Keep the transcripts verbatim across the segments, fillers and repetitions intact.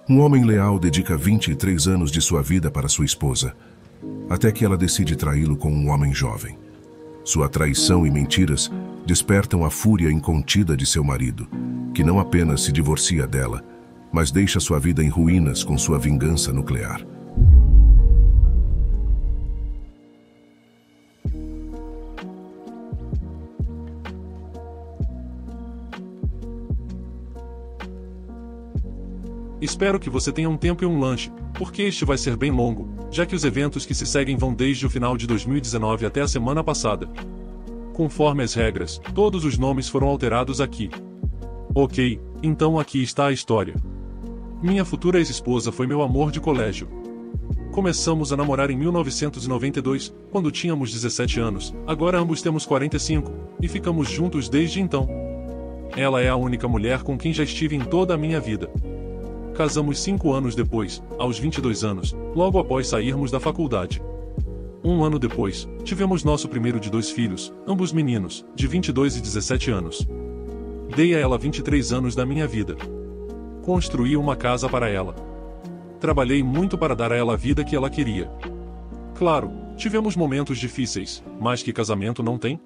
Um homem leal dedica vinte e três anos de sua vida para sua esposa, até que ela decide traí-lo com um homem jovem. Sua traição e mentiras despertam a fúria incontida de seu marido, que não apenas se divorcia dela, mas deixa sua vida em ruínas com sua vingança nuclear. Espero que você tenha um tempo e um lanche, porque este vai ser bem longo, já que os eventos que se seguem vão desde o final de dois mil e dezenove até a semana passada. Conforme as regras, todos os nomes foram alterados aqui. Ok, então aqui está a história. Minha futura ex-esposa foi meu amor de colégio. Começamos a namorar em mil novecentos e noventa e dois, quando tínhamos dezessete anos, agora ambos temos quarenta e cinco, e ficamos juntos desde então. Ela é a única mulher com quem já estive em toda a minha vida. Casamos cinco anos depois, aos vinte e dois anos, logo após sairmos da faculdade. Um ano depois, tivemos nosso primeiro de dois filhos, ambos meninos, de vinte e dois e dezessete anos. Dei a ela vinte e três anos da minha vida. Construí uma casa para ela. Trabalhei muito para dar a ela a vida que ela queria. Claro, tivemos momentos difíceis, mas que casamento não tem?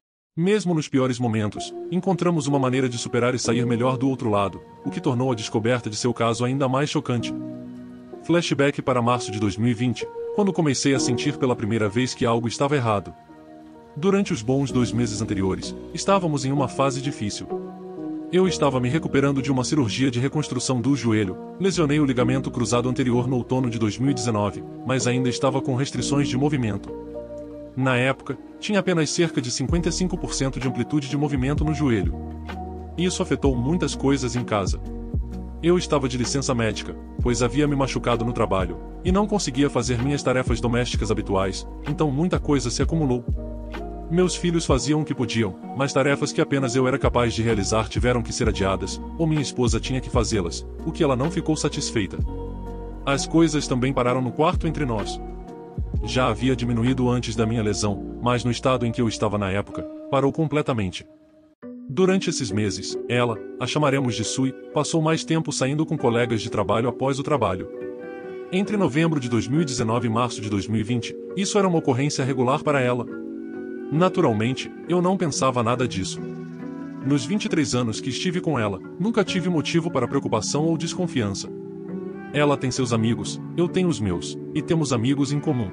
Mesmo nos piores momentos, encontramos uma maneira de superar e sair melhor do outro lado, o que tornou a descoberta de seu caso ainda mais chocante. Flashback para março de dois mil e vinte, quando comecei a sentir pela primeira vez que algo estava errado. Durante os bons dois meses anteriores, estávamos em uma fase difícil. Eu estava me recuperando de uma cirurgia de reconstrução do joelho, lesionei o ligamento cruzado anterior no outono de dois mil e dezenove, mas ainda estava com restrições de movimento. Na época, tinha apenas cerca de cinquenta e cinco por cento de amplitude de movimento no joelho. Isso afetou muitas coisas em casa. Eu estava de licença médica, pois havia me machucado no trabalho, e não conseguia fazer minhas tarefas domésticas habituais, então muita coisa se acumulou. Meus filhos faziam o que podiam, mas tarefas que apenas eu era capaz de realizar tiveram que ser adiadas, ou minha esposa tinha que fazê-las, o que ela não ficou satisfeita. As coisas também pararam no quarto entre nós. Já havia diminuído antes da minha lesão, mas no estado em que eu estava na época, parou completamente. Durante esses meses, ela, a chamaremos de Sui, passou mais tempo saindo com colegas de trabalho após o trabalho. Entre novembro de dois mil e dezenove e março de dois mil e vinte, isso era uma ocorrência regular para ela. Naturalmente, eu não pensava nada disso. Nos vinte e três anos que estive com ela, nunca tive motivo para preocupação ou desconfiança. Ela tem seus amigos, eu tenho os meus, e temos amigos em comum.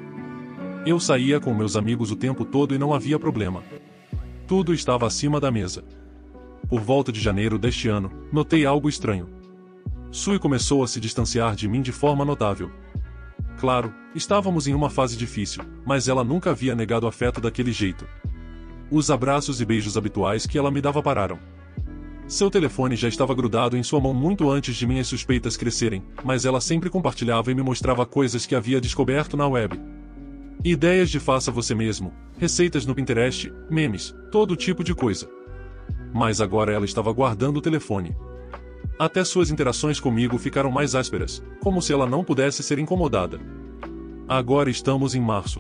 Eu saía com meus amigos o tempo todo e não havia problema. Tudo estava acima da mesa. Por volta de janeiro deste ano, notei algo estranho. Sui começou a se distanciar de mim de forma notável. Claro, estávamos em uma fase difícil, mas ela nunca havia negado afeto daquele jeito. Os abraços e beijos habituais que ela me dava pararam. Seu telefone já estava grudado em sua mão muito antes de minhas suspeitas crescerem, mas ela sempre compartilhava e me mostrava coisas que havia descoberto na web. Ideias de faça você mesmo, receitas no Pinterest, memes, todo tipo de coisa. Mas agora ela estava guardando o telefone. Até suas interações comigo ficaram mais ásperas, como se ela não pudesse ser incomodada. Agora estamos em março.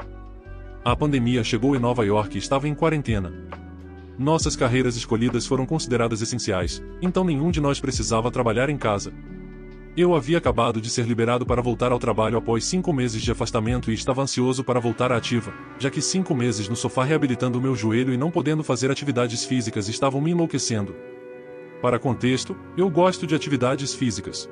A pandemia chegou e Nova York estava em quarentena. Nossas carreiras escolhidas foram consideradas essenciais, então nenhum de nós precisava trabalhar em casa. Eu havia acabado de ser liberado para voltar ao trabalho após cinco meses de afastamento e estava ansioso para voltar à ativa, já que cinco meses no sofá reabilitando o meu joelho e não podendo fazer atividades físicas estavam me enlouquecendo. Para contexto, eu gosto de atividades físicas.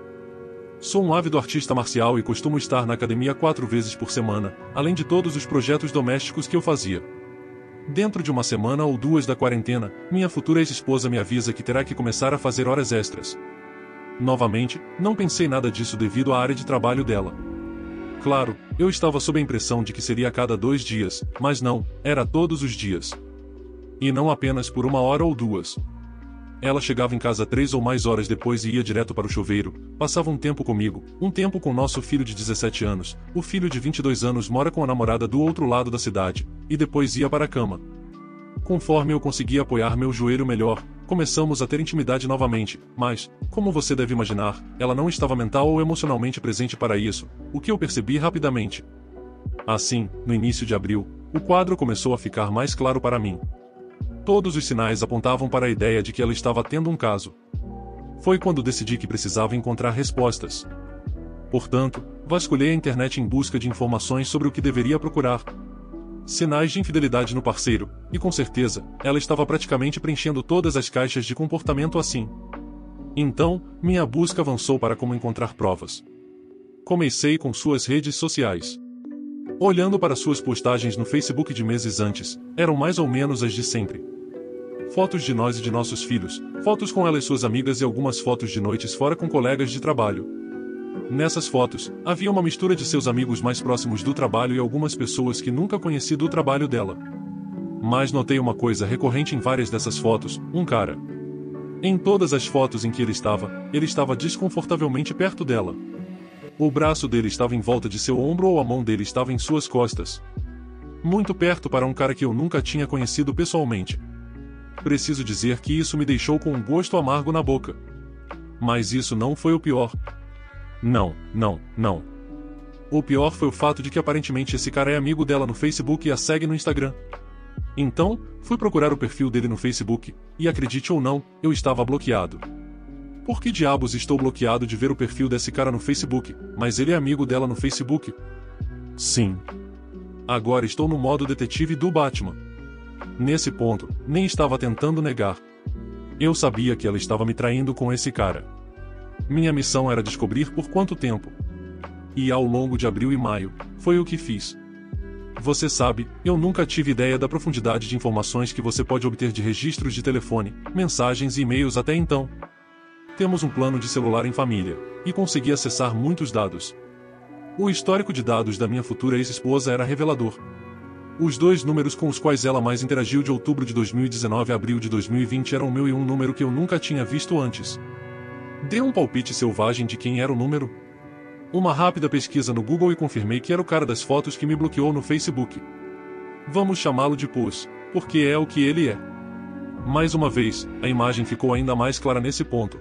Sou um ávido artista marcial e costumo estar na academia quatro vezes por semana, além de todos os projetos domésticos que eu fazia. Dentro de uma semana ou duas da quarentena, minha futura ex-esposa me avisa que terá que começar a fazer horas extras. Novamente, não pensei nada disso devido à área de trabalho dela. Claro, eu estava sob a impressão de que seria a cada dois dias, mas não, era todos os dias. E não apenas por uma hora ou duas. Ela chegava em casa três ou mais horas depois e ia direto para o chuveiro, passava um tempo comigo, um tempo com nosso filho de dezessete anos, o filho de vinte e dois anos mora com a namorada do outro lado da cidade, e depois ia para a cama. Conforme eu conseguia apoiar meu joelho melhor, começamos a ter intimidade novamente, mas, como você deve imaginar, ela não estava mental ou emocionalmente presente para isso, o que eu percebi rapidamente. Assim, no início de abril, o quadro começou a ficar mais claro para mim. Todos os sinais apontavam para a ideia de que ela estava tendo um caso. Foi quando decidi que precisava encontrar respostas. Portanto, vasculhei a internet em busca de informações sobre o que deveria procurar. Sinais de infidelidade no parceiro, e com certeza, ela estava praticamente preenchendo todas as caixas de comportamento assim. Então, minha busca avançou para como encontrar provas. Comecei com suas redes sociais. Olhando para suas postagens no Facebook de meses antes, eram mais ou menos as de sempre. Fotos de nós e de nossos filhos, fotos com ela e suas amigas e algumas fotos de noites fora com colegas de trabalho. Nessas fotos, havia uma mistura de seus amigos mais próximos do trabalho e algumas pessoas que nunca conheci do trabalho dela. Mas notei uma coisa recorrente em várias dessas fotos, um cara. Em todas as fotos em que ele estava, ele estava desconfortavelmente perto dela. O braço dele estava em volta de seu ombro ou a mão dele estava em suas costas. Muito perto para um cara que eu nunca tinha conhecido pessoalmente. Preciso dizer que isso me deixou com um gosto amargo na boca. Mas isso não foi o pior. Não, não, não. O pior foi o fato de que aparentemente esse cara é amigo dela no Facebook e a segue no Instagram. Então, fui procurar o perfil dele no Facebook, e acredite ou não, eu estava bloqueado. Por que diabos estou bloqueado de ver o perfil desse cara no Facebook, mas ele é amigo dela no Facebook? Sim. Agora estou no modo detetive do Batman. Nesse ponto, nem estava tentando negar. Eu sabia que ela estava me traindo com esse cara. Minha missão era descobrir por quanto tempo. E ao longo de abril e maio, foi o que fiz. Você sabe, eu nunca tive ideia da profundidade de informações que você pode obter de registros de telefone, mensagens e e-mails até então. Temos um plano de celular em família, e consegui acessar muitos dados. O histórico de dados da minha futura ex-esposa era revelador. Os dois números com os quais ela mais interagiu de outubro de dois mil e dezenove a abril de dois mil e vinte eram o meu e um número que eu nunca tinha visto antes. Dei um palpite selvagem de quem era o número. Uma rápida pesquisa no Google e confirmei que era o cara das fotos que me bloqueou no Facebook. Vamos chamá-lo de Pus, porque é o que ele é. Mais uma vez, a imagem ficou ainda mais clara nesse ponto.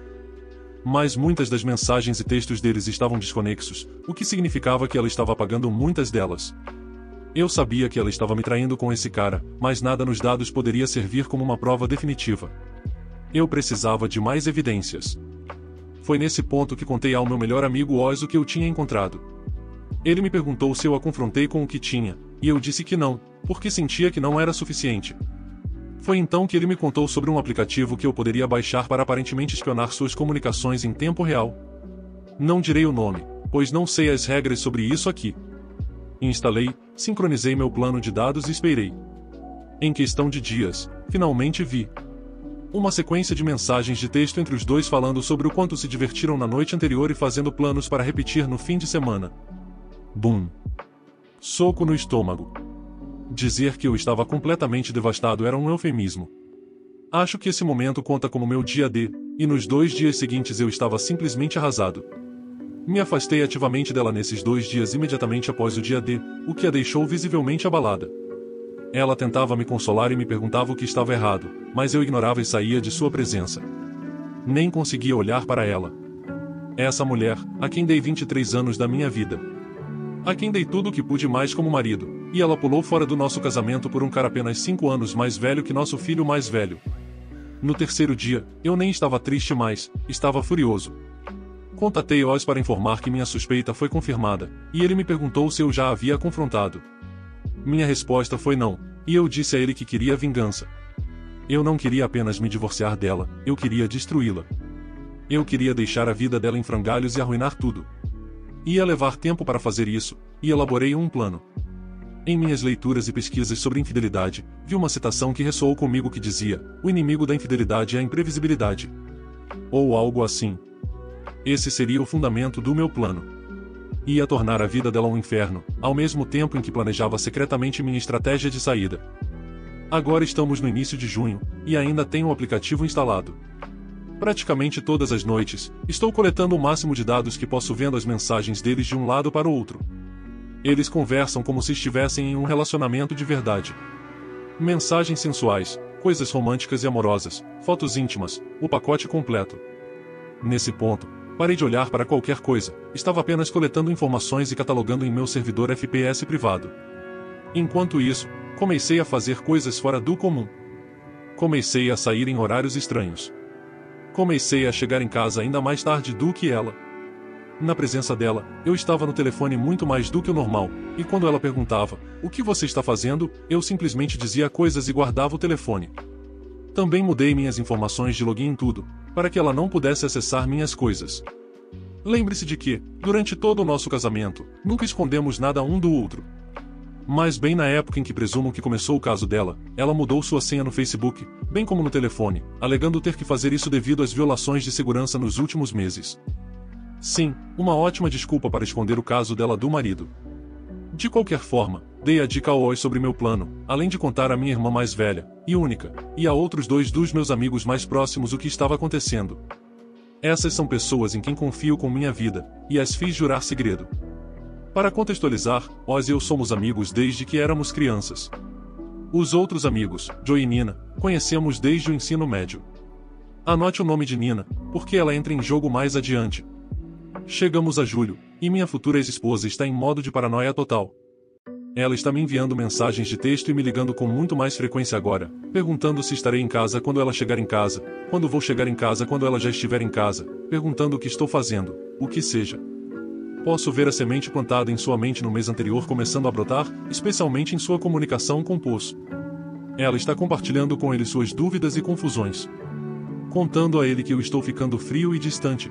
Mas muitas das mensagens e textos deles estavam desconexos, o que significava que ela estava apagando muitas delas. Eu sabia que ela estava me traindo com esse cara, mas nada nos dados poderia servir como uma prova definitiva. Eu precisava de mais evidências. Foi nesse ponto que contei ao meu melhor amigo Oz o que eu tinha encontrado. Ele me perguntou se eu a confrontei com o que tinha, e eu disse que não, porque sentia que não era suficiente. Foi então que ele me contou sobre um aplicativo que eu poderia baixar para aparentemente espionar suas comunicações em tempo real. Não direi o nome, pois não sei as regras sobre isso aqui. Instalei, sincronizei meu plano de dados e esperei. Em questão de dias, finalmente vi uma sequência de mensagens de texto entre os dois falando sobre o quanto se divertiram na noite anterior e fazendo planos para repetir no fim de semana. Bum! Soco no estômago. Dizer que eu estava completamente devastado era um eufemismo. Acho que esse momento conta como meu dia D, e nos dois dias seguintes eu estava simplesmente arrasado. Me afastei ativamente dela nesses dois dias imediatamente após o dia D, o que a deixou visivelmente abalada. Ela tentava me consolar e me perguntava o que estava errado, mas eu ignorava e saía de sua presença. Nem conseguia olhar para ela. Essa mulher, a quem dei vinte e três anos da minha vida. A quem dei tudo o que pude mais como marido, e ela pulou fora do nosso casamento por um cara apenas cinco anos mais velho que nosso filho mais velho. No terceiro dia, eu nem estava triste mais, estava furioso. Contatei Oz para informar que minha suspeita foi confirmada, e ele me perguntou se eu já a havia confrontado. Minha resposta foi não, e eu disse a ele que queria vingança. Eu não queria apenas me divorciar dela, eu queria destruí-la. Eu queria deixar a vida dela em frangalhos e arruinar tudo. Ia levar tempo para fazer isso, e elaborei um plano. Em minhas leituras e pesquisas sobre infidelidade, vi uma citação que ressoou comigo que dizia: o inimigo da infidelidade é a imprevisibilidade. Ou algo assim. Esse seria o fundamento do meu plano. Ia tornar a vida dela um inferno, ao mesmo tempo em que planejava secretamente minha estratégia de saída. Agora estamos no início de junho, e ainda tenho o aplicativo instalado. Praticamente todas as noites, estou coletando o máximo de dados que posso vendo as mensagens deles de um lado para o outro. Eles conversam como se estivessem em um relacionamento de verdade. Mensagens sensuais, coisas românticas e amorosas, fotos íntimas, o pacote completo. Nesse ponto, parei de olhar para qualquer coisa, estava apenas coletando informações e catalogando em meu servidor F P S privado. Enquanto isso, comecei a fazer coisas fora do comum. Comecei a sair em horários estranhos. Comecei a chegar em casa ainda mais tarde do que ela. Na presença dela, eu estava no telefone muito mais do que o normal, e quando ela perguntava, o que você está fazendo, eu simplesmente dizia coisas e guardava o telefone. Também mudei minhas informações de login em tudo, para que ela não pudesse acessar minhas coisas. Lembre-se de que, durante todo o nosso casamento, nunca escondemos nada um do outro. Mas bem na época em que presumo que começou o caso dela, ela mudou sua senha no Facebook, bem como no telefone, alegando ter que fazer isso devido às violações de segurança nos últimos meses. Sim, uma ótima desculpa para esconder o caso dela do marido. De qualquer forma, dei a dica ao Oz sobre meu plano, além de contar à minha irmã mais velha, e única, e a outros dois dos meus amigos mais próximos o que estava acontecendo. Essas são pessoas em quem confio com minha vida, e as fiz jurar segredo. Para contextualizar, Oz e eu somos amigos desde que éramos crianças. Os outros amigos, Joe e Nina, conhecemos desde o ensino médio. Anote o nome de Nina, porque ela entra em jogo mais adiante. Chegamos a julho, e minha futura ex-esposa está em modo de paranoia total. Ela está me enviando mensagens de texto e me ligando com muito mais frequência agora, perguntando se estarei em casa quando ela chegar em casa, quando vou chegar em casa quando ela já estiver em casa, perguntando o que estou fazendo, o que seja. Posso ver a semente plantada em sua mente no mês anterior começando a brotar, especialmente em sua comunicação com Poço. Ela está compartilhando com ele suas dúvidas e confusões. Contando a ele que eu estou ficando frio e distante.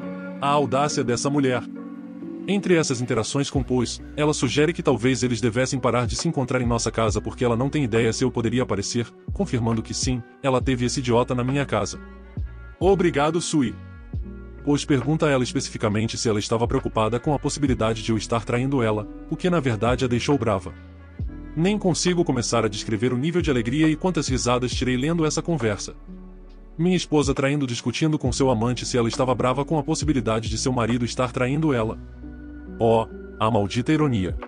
A audácia dessa mulher. Entre essas interações com Poço, ela sugere que talvez eles devessem parar de se encontrar em nossa casa porque ela não tem ideia se eu poderia aparecer, confirmando que sim, ela teve esse idiota na minha casa. Obrigado, Sui. Pois pergunta a ela especificamente se ela estava preocupada com a possibilidade de eu estar traindo ela, o que na verdade a deixou brava. Nem consigo começar a descrever o nível de alegria e quantas risadas tirei lendo essa conversa. Minha esposa traindo discutindo com seu amante se ela estava brava com a possibilidade de seu marido estar traindo ela. Oh, a maldita ironia.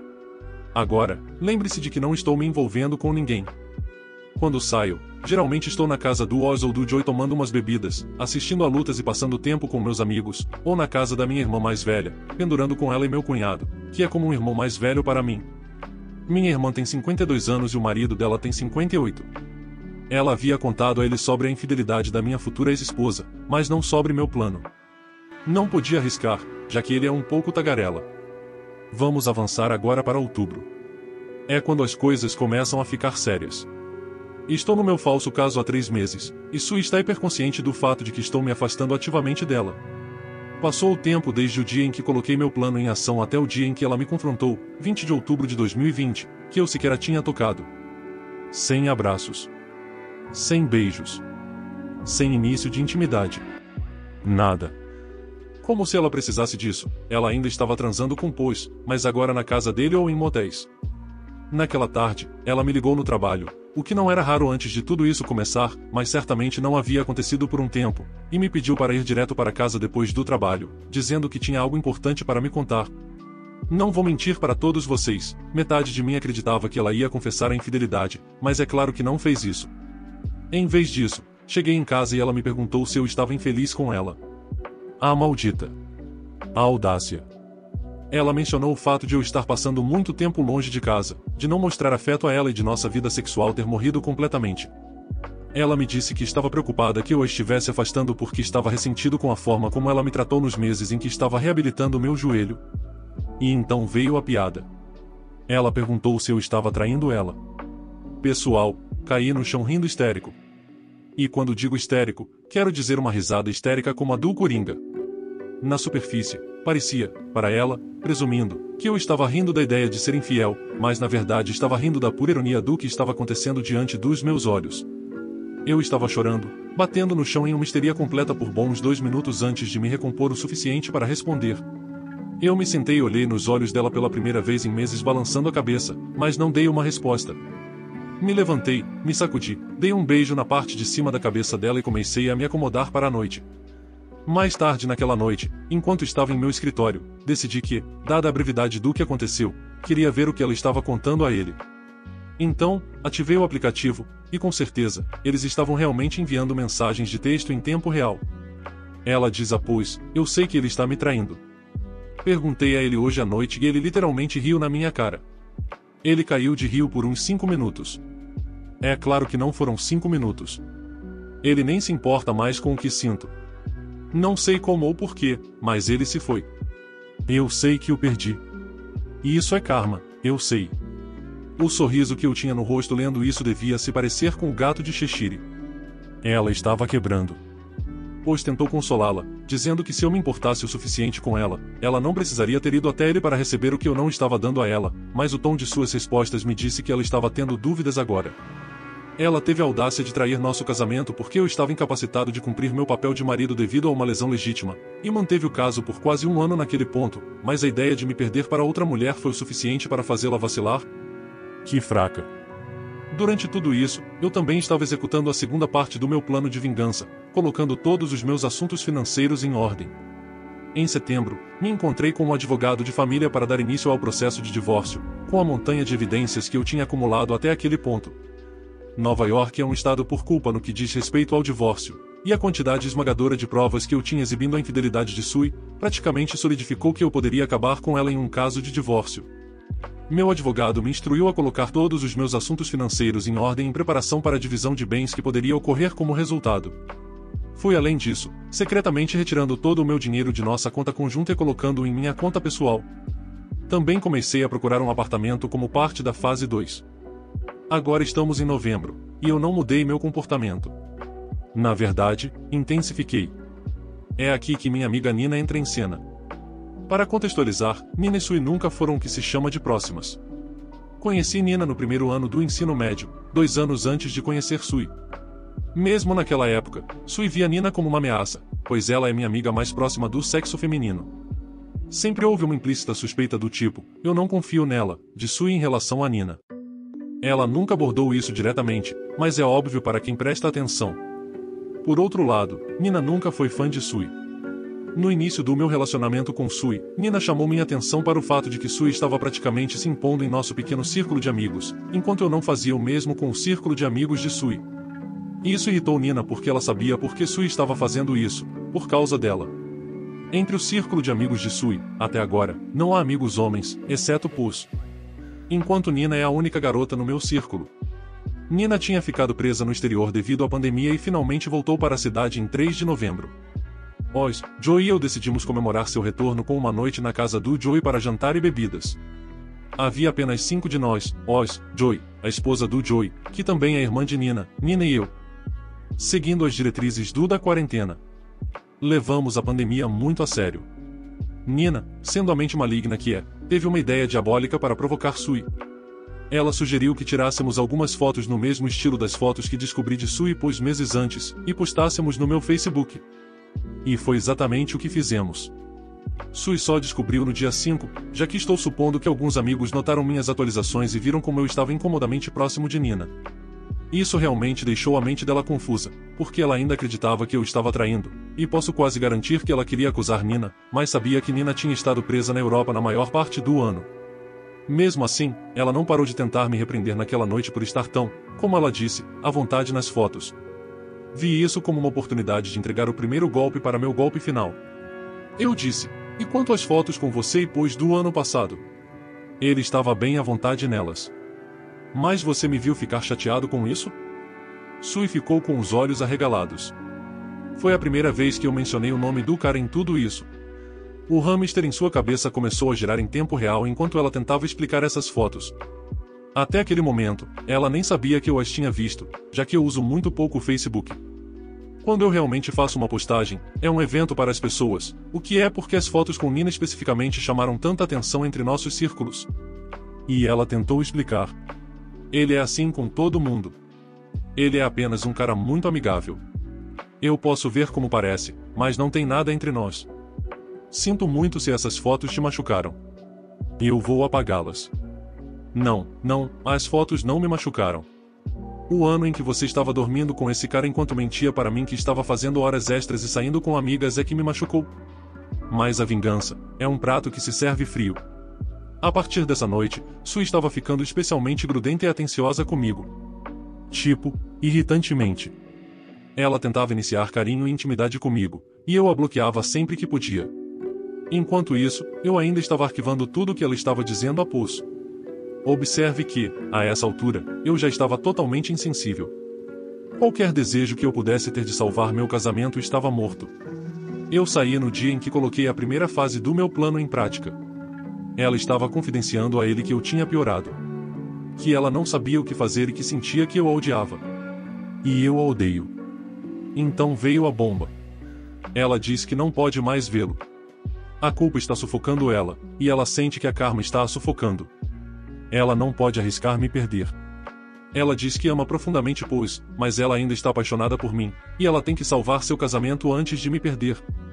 Agora, lembre-se de que não estou me envolvendo com ninguém. Quando saio, geralmente estou na casa do Oz ou do Joey tomando umas bebidas, assistindo a lutas e passando tempo com meus amigos, ou na casa da minha irmã mais velha, pendurando com ela e meu cunhado, que é como um irmão mais velho para mim. Minha irmã tem cinquenta e dois anos e o marido dela tem cinquenta e oito. Ela havia contado a ele sobre a infidelidade da minha futura ex-esposa, mas não sobre meu plano. Não podia arriscar, já que ele é um pouco tagarela. Vamos avançar agora para outubro. É quando as coisas começam a ficar sérias. Estou no meu falso caso há três meses, e Sue está hiperconsciente do fato de que estou me afastando ativamente dela. Passou o tempo desde o dia em que coloquei meu plano em ação até o dia em que ela me confrontou, vinte de outubro de dois mil e vinte, que eu sequer a tinha tocado. Sem abraços. Sem beijos. Sem início de intimidade. Nada. Como se ela precisasse disso, ela ainda estava transando com Poço, mas agora na casa dele ou em motéis. Naquela tarde, ela me ligou no trabalho, o que não era raro antes de tudo isso começar, mas certamente não havia acontecido por um tempo, e me pediu para ir direto para casa depois do trabalho, dizendo que tinha algo importante para me contar. Não vou mentir para todos vocês, metade de mim acreditava que ela ia confessar a infidelidade, mas é claro que não fez isso. Em vez disso, cheguei em casa e ela me perguntou se eu estava infeliz com ela. A maldita. A audácia. Ela mencionou o fato de eu estar passando muito tempo longe de casa, de não mostrar afeto a ela e de nossa vida sexual ter morrido completamente. Ela me disse que estava preocupada que eu a estivesse afastando porque estava ressentido com a forma como ela me tratou nos meses em que estava reabilitando o meu joelho. E então veio a piada. Ela perguntou se eu estava traindo ela. Pessoal, caí no chão rindo histérico. E quando digo histérico, quero dizer uma risada histérica como a do Coringa. Na superfície, parecia, para ela, presumindo, que eu estava rindo da ideia de ser infiel, mas na verdade estava rindo da pura ironia do que estava acontecendo diante dos meus olhos. Eu estava chorando, batendo no chão em uma histeria completa por bons dois minutos antes de me recompor o suficiente para responder. Eu me sentei e olhei nos olhos dela pela primeira vez em meses balançando a cabeça, mas não dei uma resposta. Me levantei, me sacudi, dei um beijo na parte de cima da cabeça dela e comecei a me acomodar para a noite. Mais tarde naquela noite, enquanto estava em meu escritório, decidi que, dada a brevidade do que aconteceu, queria ver o que ela estava contando a ele. Então, ativei o aplicativo, e com certeza, eles estavam realmente enviando mensagens de texto em tempo real. Ela diz após, eu sei que ele está me traindo. Perguntei a ele hoje à noite e ele literalmente riu na minha cara. Ele caiu de rio por uns cinco minutos. É claro que não foram cinco minutos. Ele nem se importa mais com o que sinto. Não sei como ou porquê, mas ele se foi. Eu sei que o perdi. E isso é karma, eu sei. O sorriso que eu tinha no rosto lendo isso devia se parecer com o gato de Cheshire. Ela estava quebrando. Pois tentou consolá-la, dizendo que se eu me importasse o suficiente com ela, ela não precisaria ter ido até ele para receber o que eu não estava dando a ela, mas o tom de suas respostas me disse que ela estava tendo dúvidas agora. Ela teve a audácia de trair nosso casamento porque eu estava incapacitado de cumprir meu papel de marido devido a uma lesão legítima, e manteve o caso por quase um ano naquele ponto, mas a ideia de me perder para outra mulher foi o suficiente para fazê-la vacilar? Que fraca. Durante tudo isso, eu também estava executando a segunda parte do meu plano de vingança, colocando todos os meus assuntos financeiros em ordem. Em setembro, me encontrei com um advogado de família para dar início ao processo de divórcio, com a montanha de evidências que eu tinha acumulado até aquele ponto. Nova York é um estado por culpa no que diz respeito ao divórcio, e a quantidade esmagadora de provas que eu tinha exibindo a infidelidade de Sue praticamente solidificou que eu poderia acabar com ela em um caso de divórcio. Meu advogado me instruiu a colocar todos os meus assuntos financeiros em ordem em preparação para a divisão de bens que poderia ocorrer como resultado. Fui além disso, secretamente retirando todo o meu dinheiro de nossa conta conjunta e colocando-o em minha conta pessoal. Também comecei a procurar um apartamento como parte da fase dois. Agora estamos em novembro, e eu não mudei meu comportamento. Na verdade, intensifiquei. É aqui que minha amiga Nina entra em cena. Para contextualizar, Nina e Sue nunca foram o que se chama de próximas. Conheci Nina no primeiro ano do ensino médio, dois anos antes de conhecer Sue. Mesmo naquela época, Sue via Nina como uma ameaça, pois ela é minha amiga mais próxima do sexo feminino. Sempre houve uma implícita suspeita do tipo, eu não confio nela, de Sue em relação a Nina. Ela nunca abordou isso diretamente, mas é óbvio para quem presta atenção. Por outro lado, Nina nunca foi fã de Sue. No início do meu relacionamento com Sue, Nina chamou minha atenção para o fato de que Sue estava praticamente se impondo em nosso pequeno círculo de amigos, enquanto eu não fazia o mesmo com o círculo de amigos de Sue. Isso irritou Nina porque ela sabia por que Sue estava fazendo isso, por causa dela. Entre o círculo de amigos de Sue, até agora, não há amigos homens, exceto Puss. Enquanto Nina é a única garota no meu círculo. Nina tinha ficado presa no exterior devido à pandemia e finalmente voltou para a cidade em três de novembro. Oz, Joey e eu decidimos comemorar seu retorno com uma noite na casa do Joey para jantar e bebidas. Havia apenas cinco de nós, Oz, Joey, a esposa do Joey, que também é irmã de Nina, Nina e eu. Seguindo as diretrizes do da quarentena. Levamos a pandemia muito a sério. Nina, sendo a mente maligna que é, teve uma ideia diabólica para provocar Sue. Ela sugeriu que tirássemos algumas fotos no mesmo estilo das fotos que descobri de Sue pós meses antes, e postássemos no meu Facebook. E foi exatamente o que fizemos. Sue só descobriu no dia cinco, já que estou supondo que alguns amigos notaram minhas atualizações e viram como eu estava incomodamente próximo de Nina. Isso realmente deixou a mente dela confusa, porque ela ainda acreditava que eu estava traindo, e posso quase garantir que ela queria acusar Nina, mas sabia que Nina tinha estado presa na Europa na maior parte do ano. Mesmo assim, ela não parou de tentar me repreender naquela noite por estar tão, como ela disse, à vontade nas fotos. Vi isso como uma oportunidade de entregar o primeiro golpe para meu golpe final. Eu disse, e quanto às fotos com você e pós do ano passado? Ele estava bem à vontade nelas. Mas você me viu ficar chateado com isso? Sue ficou com os olhos arregalados. Foi a primeira vez que eu mencionei o nome do cara em tudo isso. O hamster em sua cabeça começou a girar em tempo real enquanto ela tentava explicar essas fotos. Até aquele momento, ela nem sabia que eu as tinha visto, já que eu uso muito pouco o Facebook. Quando eu realmente faço uma postagem, é um evento para as pessoas, o que é porque as fotos com Nina especificamente chamaram tanta atenção entre nossos círculos. E ela tentou explicar. Ele é assim com todo mundo. Ele é apenas um cara muito amigável. Eu posso ver como parece, mas não tem nada entre nós. Sinto muito se essas fotos te machucaram. Eu vou apagá-las. Não, não, as fotos não me machucaram. O ano em que você estava dormindo com esse cara enquanto mentia para mim que estava fazendo horas extras e saindo com amigas é que me machucou. Mas a vingança é um prato que se serve frio. A partir dessa noite, Sue estava ficando especialmente grudenta e atenciosa comigo. Tipo, irritantemente. Ela tentava iniciar carinho e intimidade comigo, e eu a bloqueava sempre que podia. Enquanto isso, eu ainda estava arquivando tudo o que ela estava dizendo a Puss. Observe que, a essa altura, eu já estava totalmente insensível. Qualquer desejo que eu pudesse ter de salvar meu casamento estava morto. Eu saí no dia em que coloquei a primeira fase do meu plano em prática. Ela estava confidenciando a ele que eu tinha piorado. Que ela não sabia o que fazer e que sentia que eu a odiava. E eu a odeio. Então veio a bomba. Ela diz que não pode mais vê-lo. A culpa está sufocando ela, e ela sente que a karma está a sufocando. Ela não pode arriscar me perder. Ela diz que ama profundamente Pose, mas ela ainda está apaixonada por mim, e ela tem que salvar seu casamento antes de me perder.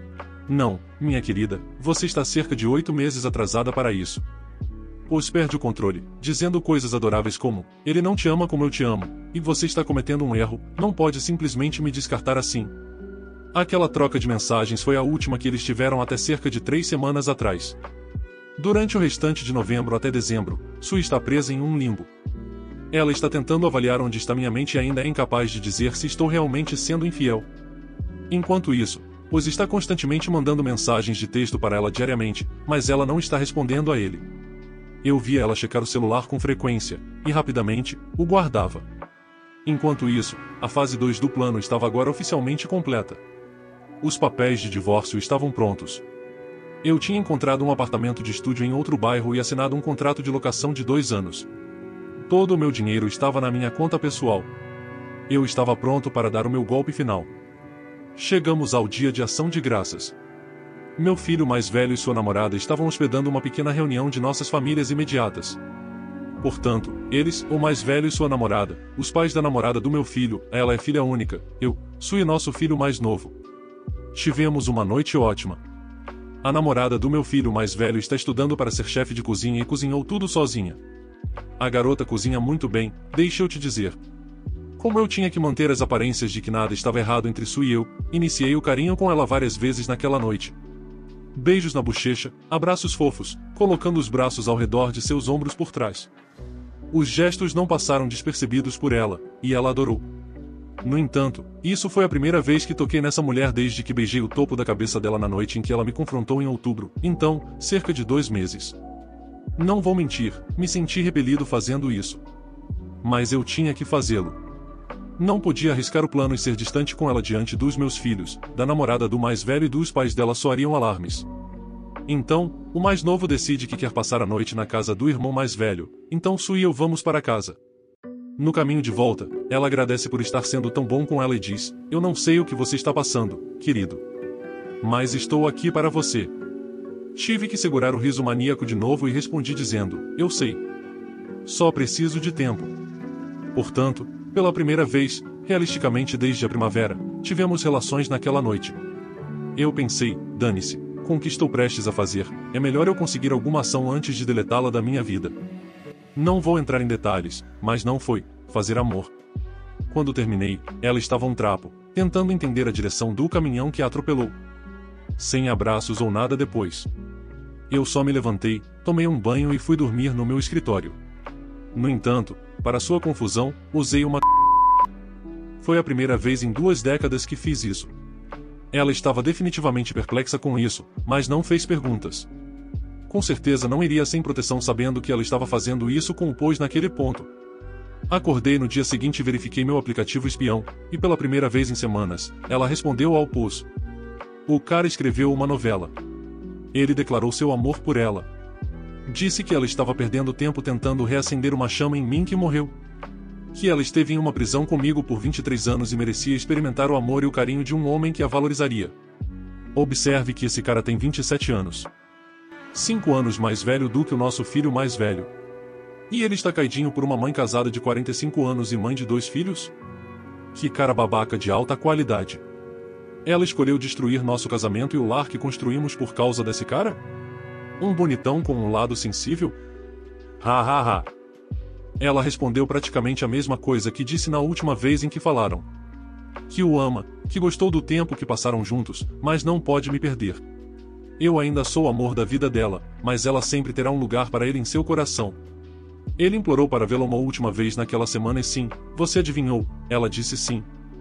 Não, minha querida, você está cerca de oito meses atrasada para isso. Pose perde o controle, dizendo coisas adoráveis como, ele não te ama como eu te amo, e você está cometendo um erro, não pode simplesmente me descartar assim. Aquela troca de mensagens foi a última que eles tiveram até cerca de três semanas atrás. Durante o restante de novembro até dezembro, Sue está presa em um limbo. Ela está tentando avaliar onde está minha mente e ainda é incapaz de dizer se estou realmente sendo infiel. Enquanto isso, Pose está constantemente mandando mensagens de texto para ela diariamente, mas ela não está respondendo a ele. Eu via ela checar o celular com frequência, e rapidamente, o guardava. Enquanto isso, a fase dois do plano estava agora oficialmente completa. Os papéis de divórcio estavam prontos. Eu tinha encontrado um apartamento de estúdio em outro bairro e assinado um contrato de locação de dois anos. Todo o meu dinheiro estava na minha conta pessoal. Eu estava pronto para dar o meu golpe final. Chegamos ao dia de ação de graças. Meu filho mais velho e sua namorada estavam hospedando uma pequena reunião de nossas famílias imediatas. Portanto, eles, o mais velho e sua namorada, os pais da namorada do meu filho, ela é filha única, eu, Sue e nosso filho mais novo. Tivemos uma noite ótima. A namorada do meu filho mais velho está estudando para ser chefe de cozinha e cozinhou tudo sozinha. A garota cozinha muito bem, deixa eu te dizer. Como eu tinha que manter as aparências de que nada estava errado entre Sue e eu, iniciei o carinho com ela várias vezes naquela noite. Beijos na bochecha, abraços fofos, colocando os braços ao redor de seus ombros por trás. Os gestos não passaram despercebidos por ela, e ela adorou. No entanto, isso foi a primeira vez que toquei nessa mulher desde que beijei o topo da cabeça dela na noite em que ela me confrontou em outubro, então, cerca de dois meses. Não vou mentir, me senti repelido fazendo isso. Mas eu tinha que fazê-lo. Não podia arriscar o plano e ser distante com ela diante dos meus filhos, da namorada do mais velho e dos pais dela soariam alarmes. Então, o mais novo decide que quer passar a noite na casa do irmão mais velho, então Sue e eu vamos para casa. No caminho de volta, ela agradece por estar sendo tão bom com ela e diz, eu não sei o que você está passando, querido. Mas estou aqui para você. Tive que segurar o riso maníaco de novo e respondi dizendo, eu sei. Só preciso de tempo. Portanto, pela primeira vez, realisticamente desde a primavera, tivemos relações naquela noite. Eu pensei, dane-se, com o que estou prestes a fazer, é melhor eu conseguir alguma ação antes de deletá-la da minha vida. Não vou entrar em detalhes, mas não foi fazer amor. Quando terminei, ela estava um trapo, tentando entender a direção do caminhão que a atropelou. Sem abraços ou nada depois. Eu só me levantei, tomei um banho e fui dormir no meu escritório. No entanto, para sua confusão, usei uma... Foi a primeira vez em duas décadas que fiz isso. Ela estava definitivamente perplexa com isso, mas não fez perguntas. Com certeza não iria sem proteção sabendo que ela estava fazendo isso com o Pose naquele ponto. Acordei no dia seguinte e verifiquei meu aplicativo espião, e pela primeira vez em semanas, ela respondeu ao Pose. O cara escreveu uma novela. Ele declarou seu amor por ela. Disse que ela estava perdendo tempo tentando reacender uma chama em mim que morreu. Que ela esteve em uma prisão comigo por vinte e três anos e merecia experimentar o amor e o carinho de um homem que a valorizaria. Observe que esse cara tem vinte e sete anos. Cinco anos mais velho do que o nosso filho mais velho. E ele está caidinho por uma mãe casada de quarenta e cinco anos e mãe de dois filhos? Que cara babaca de alta qualidade. Ela escolheu destruir nosso casamento e o lar que construímos por causa desse cara? Um bonitão com um lado sensível? Ha ha ha. Ela respondeu praticamente a mesma coisa que disse na última vez em que falaram. Que o ama, que gostou do tempo que passaram juntos, mas não pode me perder. Eu ainda sou o amor da vida dela, mas ela sempre terá um lugar para ele em seu coração. Ele implorou para vê-la uma última vez naquela semana e sim, você adivinhou, ela disse sim.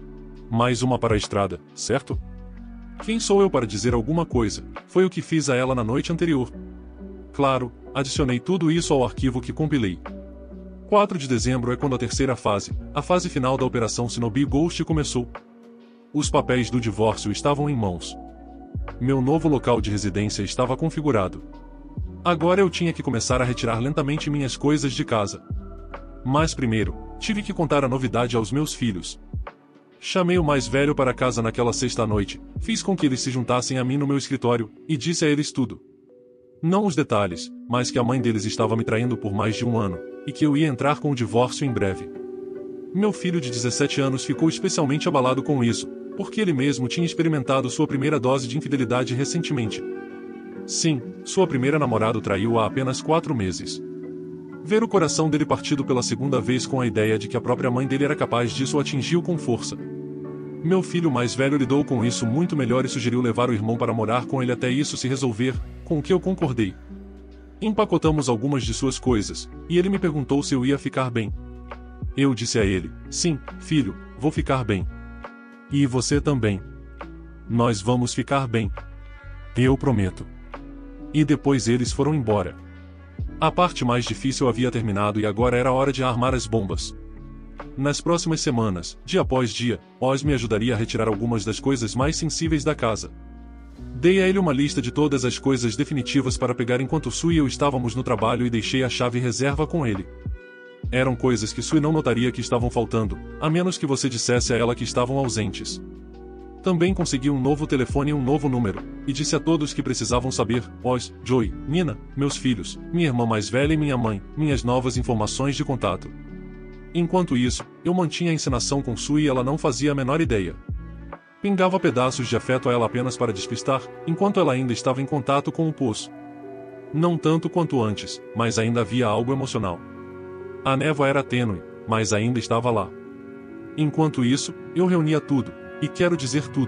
Mais uma para a estrada, certo? Quem sou eu para dizer alguma coisa? Foi o que fiz a ela na noite anterior. Claro, adicionei tudo isso ao arquivo que compilei. quatro de dezembro é quando a terceira fase, a fase final da Operação Shinobi Ghost começou. Os papéis do divórcio estavam em mãos. Meu novo local de residência estava configurado. Agora eu tinha que começar a retirar lentamente minhas coisas de casa. Mas primeiro, tive que contar a novidade aos meus filhos. Chamei o mais velho para casa naquela sexta-noite, fiz com que eles se juntassem a mim no meu escritório, e disse a eles tudo. Não os detalhes, mas que a mãe deles estava me traindo por mais de um ano, e que eu ia entrar com o divórcio em breve. Meu filho de dezessete anos ficou especialmente abalado com isso, porque ele mesmo tinha experimentado sua primeira dose de infidelidade recentemente. Sim, sua primeira namorada o traiu há apenas quatro meses. Ver o coração dele partido pela segunda vez com a ideia de que a própria mãe dele era capaz disso o atingiu com força. Meu filho mais velho lidou com isso muito melhor e sugeriu levar o irmão para morar com ele até isso se resolver, com o que eu concordei. Empacotamos algumas de suas coisas, e ele me perguntou se eu ia ficar bem. Eu disse a ele, sim, filho, vou ficar bem. E você também. Nós vamos ficar bem. Eu prometo. E depois eles foram embora. A parte mais difícil havia terminado e agora era hora de armar as bombas. Nas próximas semanas, dia após dia, Oz me ajudaria a retirar algumas das coisas mais sensíveis da casa. Dei a ele uma lista de todas as coisas definitivas para pegar enquanto Sue e eu estávamos no trabalho e deixei a chave reserva com ele. Eram coisas que Sue não notaria que estavam faltando, a menos que você dissesse a ela que estavam ausentes. Também consegui um novo telefone e um novo número, e disse a todos que precisavam saber, Oz, Joey, Nina, meus filhos, minha irmã mais velha e minha mãe, minhas novas informações de contato. Enquanto isso, eu mantinha a encenação com Sue e ela não fazia a menor ideia. Pingava pedaços de afeto a ela apenas para despistar, enquanto ela ainda estava em contato com o poço. Não tanto quanto antes, mas ainda havia algo emocional. A névoa era tênue, mas ainda estava lá. Enquanto isso, eu reunia tudo, e quero dizer tudo.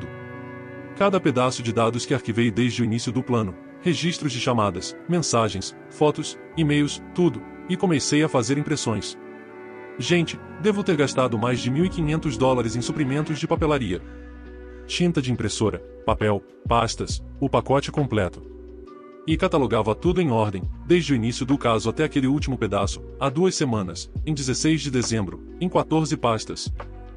Cada pedaço de dados que arquivei desde o início do plano, registros de chamadas, mensagens, fotos, e-mails, tudo, e comecei a fazer impressões. Gente, devo ter gastado mais de mil e quinhentos dólares em suprimentos de papelaria. Tinta de impressora, papel, pastas, o pacote completo. E catalogava tudo em ordem, desde o início do caso até aquele último pedaço, há duas semanas, em dezesseis de dezembro, em quatorze pastas.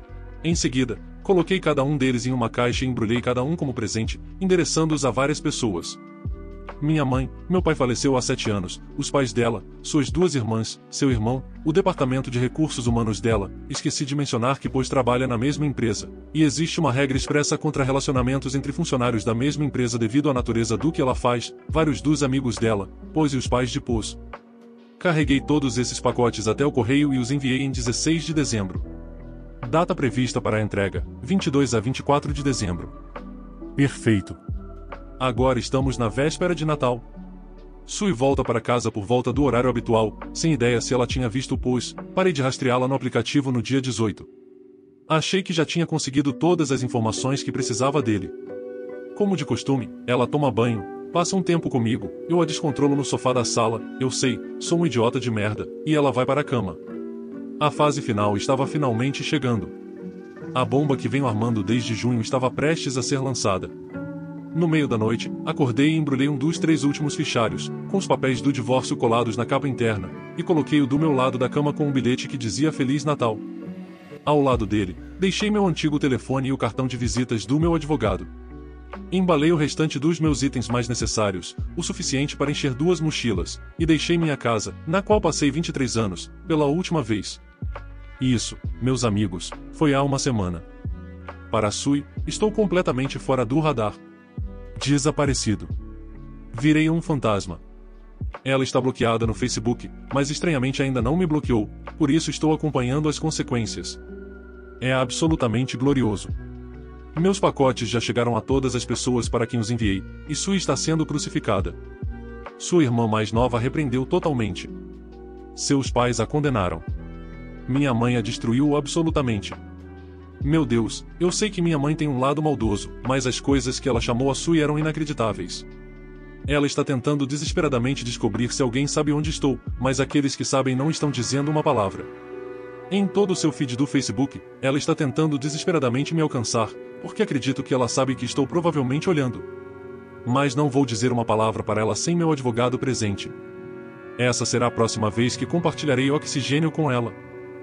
Em seguida, coloquei cada um deles em uma caixa e embrulhei cada um como presente, endereçando-os a várias pessoas. Minha mãe, meu pai faleceu há sete anos, os pais dela, suas duas irmãs, seu irmão, o departamento de recursos humanos dela, esqueci de mencionar que pois trabalha na mesma empresa, e existe uma regra expressa contra relacionamentos entre funcionários da mesma empresa devido à natureza do que ela faz, vários dos amigos dela, pois e os pais de Poz. Carreguei todos esses pacotes até o correio e os enviei em dezesseis de dezembro. Data prevista para a entrega, vinte e dois a vinte e quatro de dezembro. Perfeito. Agora estamos na véspera de Natal. Sue volta para casa por volta do horário habitual, sem ideia se ela tinha visto o post, parei de rastreá-la no aplicativo no dia dezoito. Achei que já tinha conseguido todas as informações que precisava dele. Como de costume, ela toma banho, passa um tempo comigo, eu a descontrolo no sofá da sala, eu sei, sou um idiota de merda, e ela vai para a cama. A fase final estava finalmente chegando. A bomba que venho armando desde junho estava prestes a ser lançada. No meio da noite, acordei e embrulhei um dos três últimos fichários, com os papéis do divórcio colados na capa interna, e coloquei-o do meu lado da cama com um bilhete que dizia Feliz Natal. Ao lado dele, deixei meu antigo telefone e o cartão de visitas do meu advogado. Embalei o restante dos meus itens mais necessários, o suficiente para encher duas mochilas, e deixei minha casa, na qual passei vinte e três anos, pela última vez. Isso, meus amigos, foi há uma semana. Para Sue, estou completamente fora do radar. Desaparecido. Virei um fantasma. Ela está bloqueada no Facebook, mas estranhamente ainda não me bloqueou, por isso estou acompanhando as consequências. É absolutamente glorioso. Meus pacotes já chegaram a todas as pessoas para quem os enviei, e Sue está sendo crucificada. Sua irmã mais nova a repreendeu totalmente. Seus pais a condenaram. Minha mãe a destruiu absolutamente. Meu Deus, eu sei que minha mãe tem um lado maldoso, mas as coisas que ela chamou a Sue eram inacreditáveis. Ela está tentando desesperadamente descobrir se alguém sabe onde estou, mas aqueles que sabem não estão dizendo uma palavra. Em todo o seu feed do Facebook, ela está tentando desesperadamente me alcançar, porque acredito que ela sabe que estou provavelmente olhando. Mas não vou dizer uma palavra para ela sem meu advogado presente. Essa será a próxima vez que compartilharei oxigênio com ela.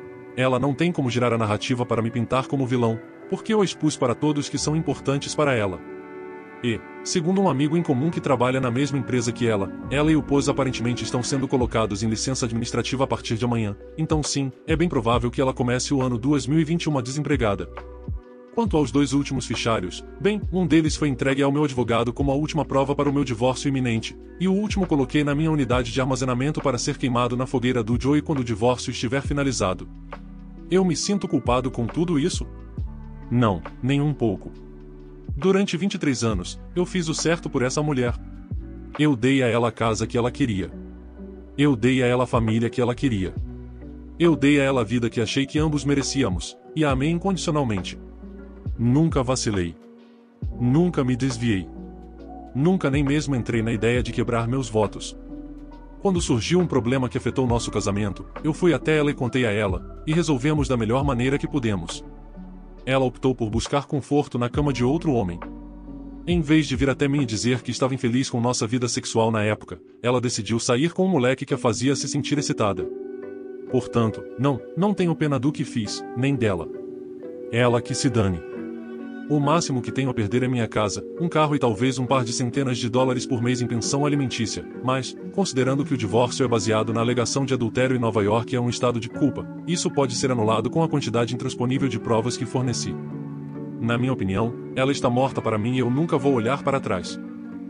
Ela não tem como girar a narrativa para me pintar como vilão, porque eu a expus para todos que são importantes para ela. E, segundo um amigo em comum que trabalha na mesma empresa que ela, ela e o Poz aparentemente estão sendo colocados em licença administrativa a partir de amanhã, então sim, é bem provável que ela comece o ano dois mil e vinte e um desempregada. Quanto aos dois últimos fichários, bem, um deles foi entregue ao meu advogado como a última prova para o meu divórcio iminente, e o último coloquei na minha unidade de armazenamento para ser queimado na fogueira do Joey quando o divórcio estiver finalizado. Eu me sinto culpado com tudo isso? Não, nem um pouco. Durante vinte e três anos, eu fiz o certo por essa mulher. Eu dei a ela a casa que ela queria. Eu dei a ela a família que ela queria. Eu dei a ela a vida que achei que ambos merecíamos, e a amei incondicionalmente. Nunca vacilei. Nunca me desviei. Nunca nem mesmo entrei na ideia de quebrar meus votos. Quando surgiu um problema que afetou nosso casamento, eu fui até ela e contei a ela, e resolvemos da melhor maneira que pudemos. Ela optou por buscar conforto na cama de outro homem. Em vez de vir até mim e dizer que estava infeliz com nossa vida sexual na época, ela decidiu sair com um moleque que a fazia se sentir excitada. Portanto, não, não tenho pena do que fiz, nem dela. Ela que se dane. O máximo que tenho a perder é minha casa, um carro e talvez um par de centenas de dólares por mês em pensão alimentícia, mas, considerando que o divórcio é baseado na alegação de adultério e Nova York é um estado de culpa, isso pode ser anulado com a quantidade intransponível de provas que forneci. Na minha opinião, ela está morta para mim e eu nunca vou olhar para trás.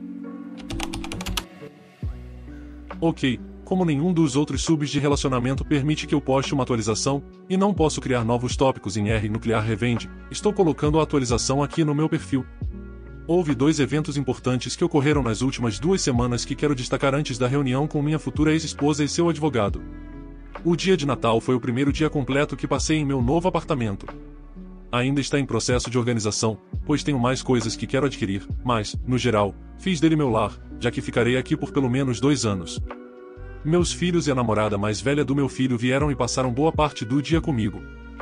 Ok. Como nenhum dos outros subs de relacionamento permite que eu poste uma atualização, e não posso criar novos tópicos em R Nuclear Revenge, estou colocando a atualização aqui no meu perfil. Houve dois eventos importantes que ocorreram nas últimas duas semanas que quero destacar antes da reunião com minha futura ex-esposa e seu advogado. O dia de Natal foi o primeiro dia completo que passei em meu novo apartamento. Ainda está em processo de organização, pois tenho mais coisas que quero adquirir, mas, no geral, fiz dele meu lar, já que ficarei aqui por pelo menos dois anos. Meus filhos e a namorada mais velha do meu filho vieram e passaram boa parte do dia comigo.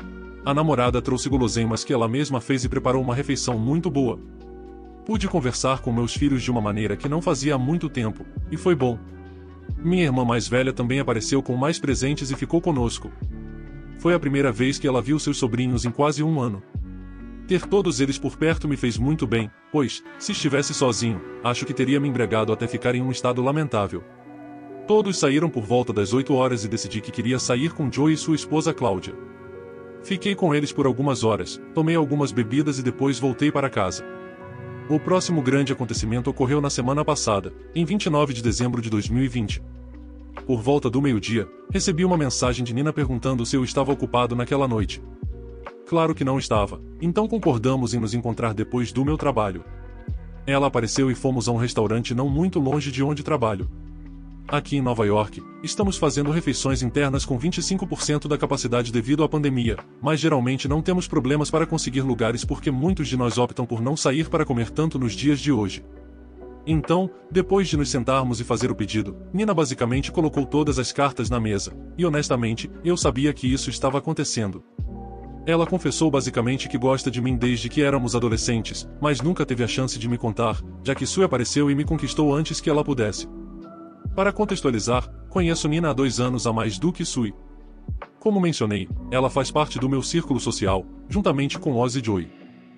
A namorada trouxe guloseimas que ela mesma fez e preparou uma refeição muito boa. Pude conversar com meus filhos de uma maneira que não fazia há muito tempo, e foi bom. Minha irmã mais velha também apareceu com mais presentes e ficou conosco. Foi a primeira vez que ela viu seus sobrinhos em quase um ano. Ter todos eles por perto me fez muito bem, pois, se estivesse sozinho, acho que teria me embriagado até ficar em um estado lamentável. Todos saíram por volta das oito horas e decidi que queria sair com Joey e sua esposa Cláudia. Fiquei com eles por algumas horas, tomei algumas bebidas e depois voltei para casa. O próximo grande acontecimento ocorreu na semana passada, em vinte e nove de dezembro de dois mil e vinte. Por volta do meio-dia, recebi uma mensagem de Nina perguntando se eu estava ocupado naquela noite. Claro que não estava, então concordamos em nos encontrar depois do meu trabalho. Ela apareceu e fomos a um restaurante não muito longe de onde trabalho. Aqui em Nova York, estamos fazendo refeições internas com vinte e cinco por cento da capacidade devido à pandemia, mas geralmente não temos problemas para conseguir lugares porque muitos de nós optam por não sair para comer tanto nos dias de hoje. Então, depois de nos sentarmos e fazer o pedido, Nina basicamente colocou todas as cartas na mesa, e honestamente, eu sabia que isso estava acontecendo. Ela confessou basicamente que gosta de mim desde que éramos adolescentes, mas nunca teve a chance de me contar, já que Sue apareceu e me conquistou antes que ela pudesse. Para contextualizar, conheço Nina há dois anos a mais do que Sue. Como mencionei, ela faz parte do meu círculo social, juntamente com Oz e Joey.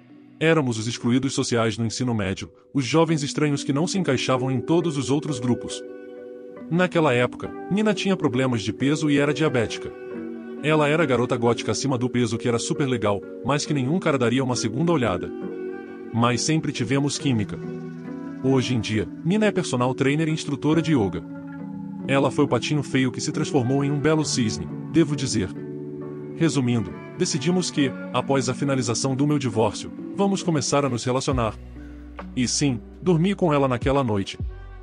Éramos os excluídos sociais no ensino médio, os jovens estranhos que não se encaixavam em todos os outros grupos. Naquela época, Nina tinha problemas de peso e era diabética. Ela era a garota gótica acima do peso que era super legal, mas que nenhum cara daria uma segunda olhada. Mas sempre tivemos química. Hoje em dia, Nina é personal trainer e instrutora de yoga. Ela foi o patinho feio que se transformou em um belo cisne, devo dizer. Resumindo, decidimos que, após a finalização do meu divórcio, vamos começar a nos relacionar. E sim, dormi com ela naquela noite.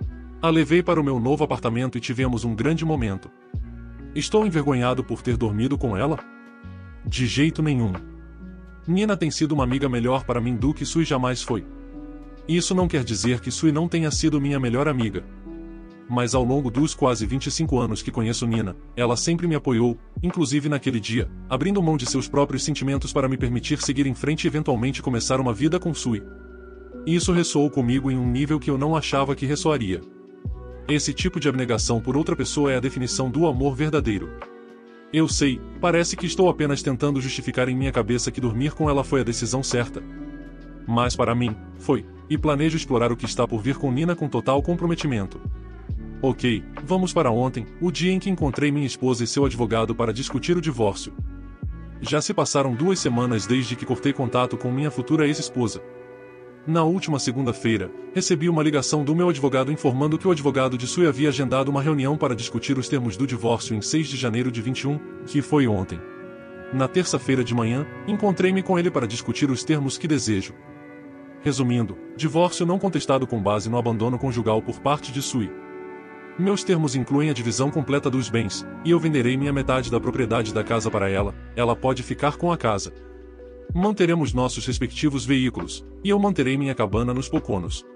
A levei para o meu novo apartamento e tivemos um grande momento. Estou envergonhado por ter dormido com ela? De jeito nenhum. Nina tem sido uma amiga melhor para mim do que Sue jamais foi. Isso não quer dizer que Sue não tenha sido minha melhor amiga. Mas ao longo dos quase vinte e cinco anos que conheço Nina, ela sempre me apoiou, inclusive naquele dia, abrindo mão de seus próprios sentimentos para me permitir seguir em frente e eventualmente começar uma vida com Sue. Isso ressoou comigo em um nível que eu não achava que ressoaria. Esse tipo de abnegação por outra pessoa é a definição do amor verdadeiro. Eu sei, parece que estou apenas tentando justificar em minha cabeça que dormir com ela foi a decisão certa. Mas para mim, foi, e planejo explorar o que está por vir com Nina com total comprometimento. Ok, vamos para ontem, o dia em que encontrei minha esposa e seu advogado para discutir o divórcio. Já se passaram duas semanas desde que cortei contato com minha futura ex-esposa. Na última segunda-feira, recebi uma ligação do meu advogado informando que o advogado de Sui havia agendado uma reunião para discutir os termos do divórcio em seis de janeiro de vinte e um, que foi ontem. Na terça-feira de manhã, encontrei-me com ele para discutir os termos que desejo. Resumindo, divórcio não contestado com base no abandono conjugal por parte de Sui. Meus termos incluem a divisão completa dos bens, e eu venderei minha metade da propriedade da casa para ela, ela pode ficar com a casa. Manteremos nossos respectivos veículos, e eu manterei minha cabana nos Poconos.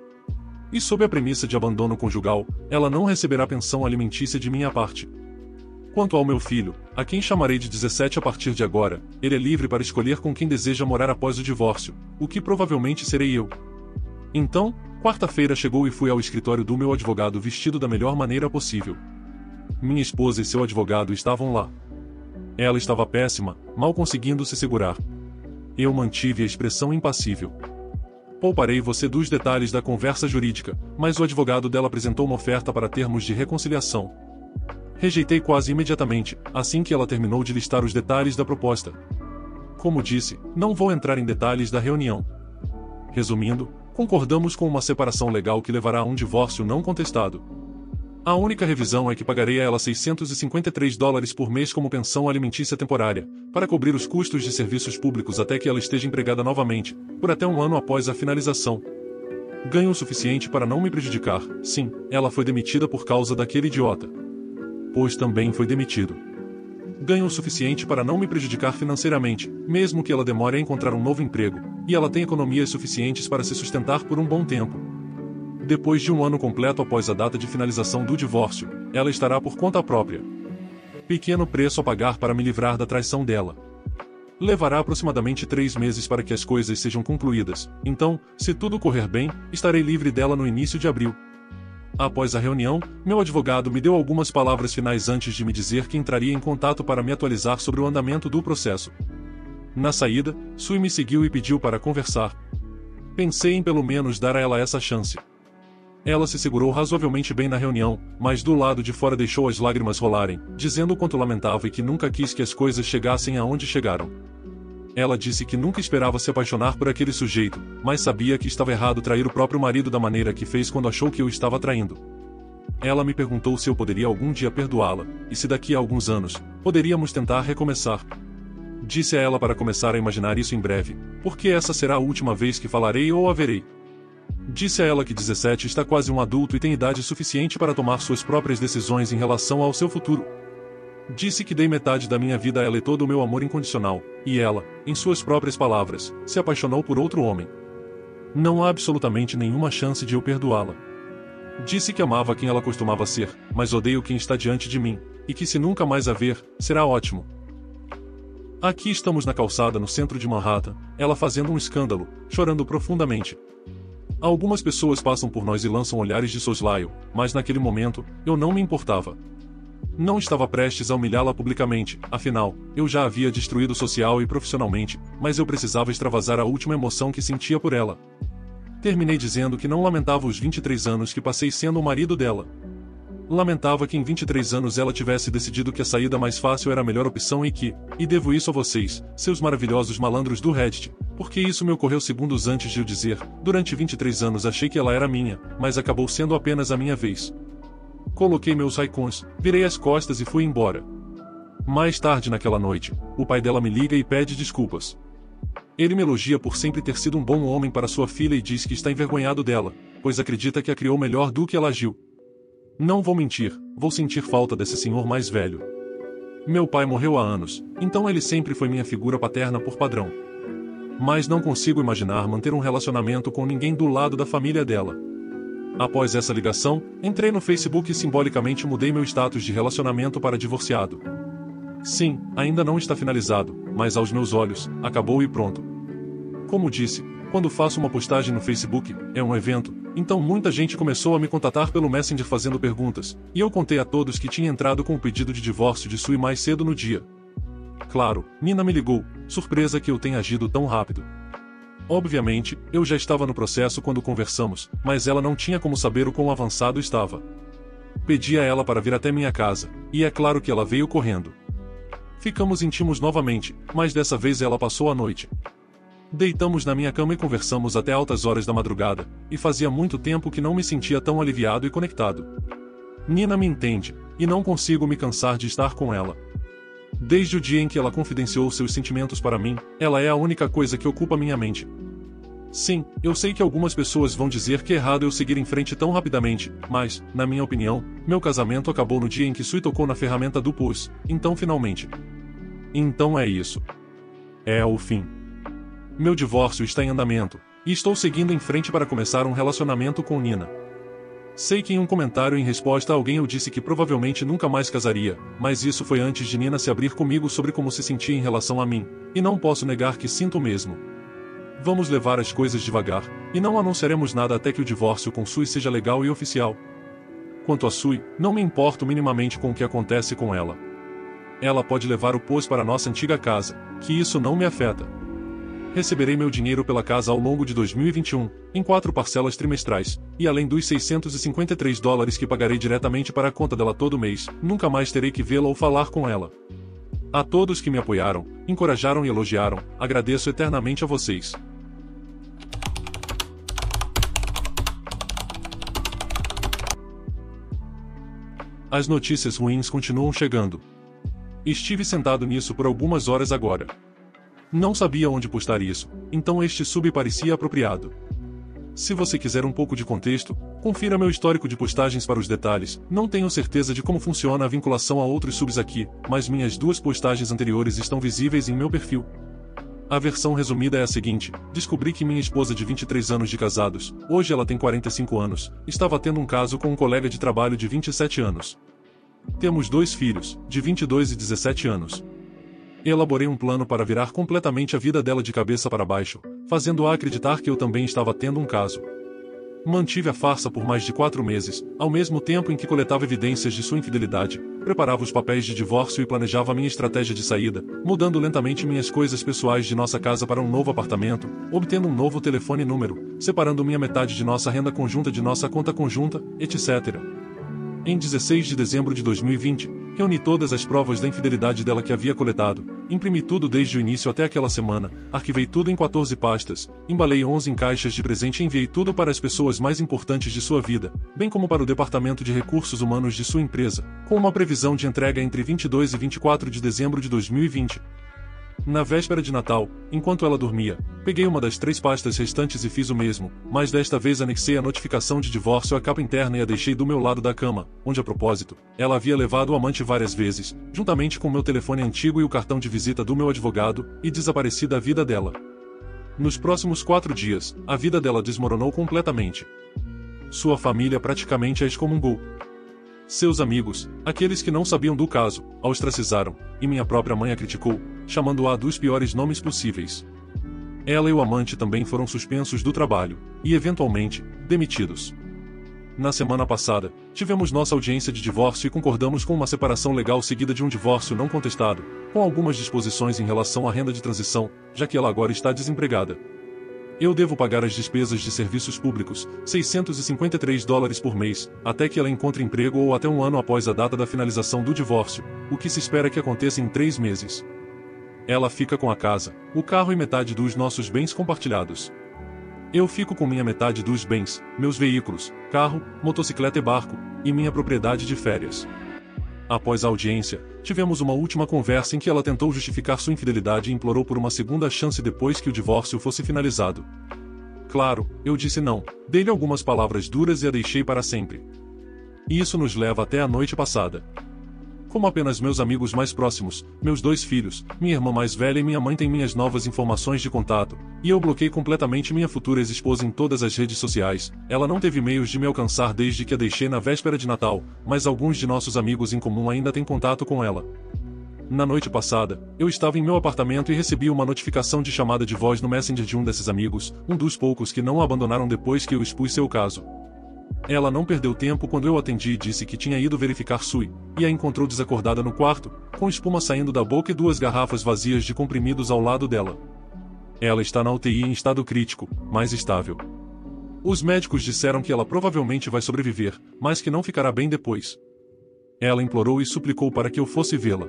E sob a premissa de abandono conjugal, ela não receberá pensão alimentícia de minha parte. Quanto ao meu filho, a quem chamarei de dezessete a partir de agora, ele é livre para escolher com quem deseja morar após o divórcio, o que provavelmente serei eu. Então, quarta-feira chegou e fui ao escritório do meu advogado vestido da melhor maneira possível. Minha esposa e seu advogado estavam lá. Ela estava péssima, mal conseguindo se segurar. Eu mantive a expressão impassível. Pouparei você dos detalhes da conversa jurídica, mas o advogado dela apresentou uma oferta para termos de reconciliação. Rejeitei quase imediatamente, assim que ela terminou de listar os detalhes da proposta. Como disse, não vou entrar em detalhes da reunião. Resumindo, concordamos com uma separação legal que levará a um divórcio não contestado. A única revisão é que pagarei a ela seiscentos e cinquenta e três dólares por mês como pensão alimentícia temporária, para cobrir os custos de serviços públicos até que ela esteja empregada novamente, por até um ano após a finalização. Ganho o suficiente para não me prejudicar. Sim, ela foi demitida por causa daquele idiota. Pois também foi demitido. Ganho o suficiente para não me prejudicar financeiramente, mesmo que ela demore a encontrar um novo emprego, e ela tem economias suficientes para se sustentar por um bom tempo. Depois de um ano completo após a data de finalização do divórcio, ela estará por conta própria. Pequeno preço a pagar para me livrar da traição dela. Levará aproximadamente três meses para que as coisas sejam concluídas, então, se tudo correr bem, estarei livre dela no início de abril. Após a reunião, meu advogado me deu algumas palavras finais antes de me dizer que entraria em contato para me atualizar sobre o andamento do processo. Na saída, Sui me seguiu e pediu para conversar. Pensei em pelo menos dar a ela essa chance. Ela se segurou razoavelmente bem na reunião, mas do lado de fora deixou as lágrimas rolarem, dizendo o quanto lamentava e que nunca quis que as coisas chegassem aonde chegaram. Ela disse que nunca esperava se apaixonar por aquele sujeito, mas sabia que estava errado trair o próprio marido da maneira que fez quando achou que eu estava traindo. Ela me perguntou se eu poderia algum dia perdoá-la, e se daqui a alguns anos, poderíamos tentar recomeçar. Disse a ela para começar a imaginar isso em breve, porque essa será a última vez que falarei ou a verei. Disse a ela que dezessete está quase um adulto e tem idade suficiente para tomar suas próprias decisões em relação ao seu futuro. Disse que dei metade da minha vida a ela e todo o meu amor incondicional, e ela, em suas próprias palavras, se apaixonou por outro homem. Não há absolutamente nenhuma chance de eu perdoá-la. Disse que amava quem ela costumava ser, mas odeio quem está diante de mim, e que se nunca mais a ver, será ótimo. Aqui estamos na calçada no centro de Manhattan, ela fazendo um escândalo, chorando profundamente. Algumas pessoas passam por nós e lançam olhares de soslaio, mas naquele momento, eu não me importava. Não estava prestes a humilhá-la publicamente, afinal, eu já havia destruído social e profissionalmente, mas eu precisava extravasar a última emoção que sentia por ela. Terminei dizendo que não lamentava os vinte e três anos que passei sendo o marido dela. Lamentava que em vinte e três anos ela tivesse decidido que a saída mais fácil era a melhor opção e que, e devo isso a vocês, seus maravilhosos malandros do Reddit, porque isso me ocorreu segundos antes de eu dizer, durante vinte e três anos achei que ela era minha, mas acabou sendo apenas a minha vez. Coloquei meus icons, virei as costas e fui embora. Mais tarde naquela noite, o pai dela me liga e pede desculpas. Ele me elogia por sempre ter sido um bom homem para sua filha e diz que está envergonhado dela, pois acredita que a criou melhor do que ela agiu. Não vou mentir, vou sentir falta desse senhor mais velho. Meu pai morreu há anos, então ele sempre foi minha figura paterna por padrão. Mas não consigo imaginar manter um relacionamento com ninguém do lado da família dela. Após essa ligação, entrei no Facebook e simbolicamente mudei meu status de relacionamento para divorciado. Sim, ainda não está finalizado, mas aos meus olhos, acabou e pronto. Como disse, quando faço uma postagem no Facebook, é um evento, então muita gente começou a me contatar pelo Messenger fazendo perguntas, e eu contei a todos que tinha entrado com o pedido de divórcio de Sui mais cedo no dia. Claro, Nina me ligou, surpresa que eu tenha agido tão rápido. Obviamente, eu já estava no processo quando conversamos, mas ela não tinha como saber o quão avançado estava. Pedi a ela para vir até minha casa, e é claro que ela veio correndo. Ficamos íntimos novamente, mas dessa vez ela passou a noite. Deitamos na minha cama e conversamos até altas horas da madrugada, e fazia muito tempo que não me sentia tão aliviado e conectado. Nina me entende, e não consigo me cansar de estar com ela. Desde o dia em que ela confidenciou seus sentimentos para mim, ela é a única coisa que ocupa minha mente. Sim, eu sei que algumas pessoas vão dizer que é errado eu seguir em frente tão rapidamente, mas, na minha opinião, meu casamento acabou no dia em que Sui tocou na ferramenta do push, então finalmente. Então é isso. É o fim. Meu divórcio está em andamento, e estou seguindo em frente para começar um relacionamento com Nina. Sei que em um comentário em resposta a alguém eu disse que provavelmente nunca mais casaria, mas isso foi antes de Nina se abrir comigo sobre como se sentia em relação a mim, e não posso negar que sinto o mesmo. Vamos levar as coisas devagar, e não anunciaremos nada até que o divórcio com Sui seja legal e oficial. Quanto a Sui, não me importo minimamente com o que acontece com ela. Ela pode levar o pôs para nossa antiga casa, que isso não me afeta. Receberei meu dinheiro pela casa ao longo de dois mil e vinte e um, em quatro parcelas trimestrais, e além dos seiscentos e cinquenta e três dólares que pagarei diretamente para a conta dela todo mês, nunca mais terei que vê-la ou falar com ela. A todos que me apoiaram, encorajaram e elogiaram, agradeço eternamente a vocês. As notícias ruins continuam chegando. Estive sentado nisso por algumas horas agora. Não sabia onde postar isso, então este sub parecia apropriado. Se você quiser um pouco de contexto, confira meu histórico de postagens para os detalhes. Não tenho certeza de como funciona a vinculação a outros subs aqui, mas minhas duas postagens anteriores estão visíveis em meu perfil. A versão resumida é a seguinte: descobri que minha esposa de vinte e três anos de casados, hoje ela tem quarenta e cinco anos, estava tendo um caso com um colega de trabalho de vinte e sete anos. Temos dois filhos, de vinte e dois e dezessete anos. Elaborei um plano para virar completamente a vida dela de cabeça para baixo, fazendo-a acreditar que eu também estava tendo um caso. Mantive a farsa por mais de quatro meses, ao mesmo tempo em que coletava evidências de sua infidelidade, preparava os papéis de divórcio e planejava minha estratégia de saída, mudando lentamente minhas coisas pessoais de nossa casa para um novo apartamento, obtendo um novo telefone número, separando minha metade de nossa renda conjunta de nossa conta conjunta, etcétera. Em dezesseis de dezembro de dois mil e vinte, reuni todas as provas da infidelidade dela que havia coletado, imprimi tudo desde o início até aquela semana, arquivei tudo em quatorze pastas, embalei onze em caixas de presente e enviei tudo para as pessoas mais importantes de sua vida, bem como para o Departamento de Recursos Humanos de sua empresa, com uma previsão de entrega entre vinte e dois e vinte e quatro de dezembro de dois mil e vinte. Na véspera de Natal, enquanto ela dormia, peguei uma das três pastas restantes e fiz o mesmo, mas desta vez anexei a notificação de divórcio à capa interna e a deixei do meu lado da cama, onde a propósito, ela havia levado o amante várias vezes, juntamente com meu telefone antigo e o cartão de visita do meu advogado, e desapareci da vida dela. Nos próximos quatro dias, a vida dela desmoronou completamente. Sua família praticamente a excomungou. Seus amigos, aqueles que não sabiam do caso, a ostracizaram, e minha própria mãe a criticou, chamando-a dos piores nomes possíveis. Ela e o amante também foram suspensos do trabalho, e eventualmente, demitidos. Na semana passada, tivemos nossa audiência de divórcio e concordamos com uma separação legal seguida de um divórcio não contestado, com algumas disposições em relação à renda de transição, já que ela agora está desempregada. Eu devo pagar as despesas de serviços públicos, seiscentos e cinquenta e três dólares por mês, até que ela encontre emprego ou até um ano após a data da finalização do divórcio, o que se espera que aconteça em três meses. Ela fica com a casa, o carro e metade dos nossos bens compartilhados. Eu fico com minha metade dos bens, meus veículos, carro, motocicleta e barco, e minha propriedade de férias. Após a audiência, tivemos uma última conversa em que ela tentou justificar sua infidelidade e implorou por uma segunda chance depois que o divórcio fosse finalizado. Claro, eu disse não, dei-lhe algumas palavras duras e a deixei para sempre. E isso nos leva até a noite passada. Como apenas meus amigos mais próximos, meus dois filhos, minha irmã mais velha e minha mãe têm minhas novas informações de contato, e eu bloqueei completamente minha futura ex-esposa em todas as redes sociais, ela não teve meios de me alcançar desde que a deixei na véspera de Natal, mas alguns de nossos amigos em comum ainda têm contato com ela. Na noite passada, eu estava em meu apartamento e recebi uma notificação de chamada de voz no Messenger de um desses amigos, um dos poucos que não a abandonaram depois que eu expus seu caso. Ela não perdeu tempo quando eu atendi e disse que tinha ido verificar Sui, e a encontrou desacordada no quarto, com espuma saindo da boca e duas garrafas vazias de comprimidos ao lado dela. Ela está na U T I em estado crítico, mas estável. Os médicos disseram que ela provavelmente vai sobreviver, mas que não ficará bem depois. Ela implorou e suplicou para que eu fosse vê-la.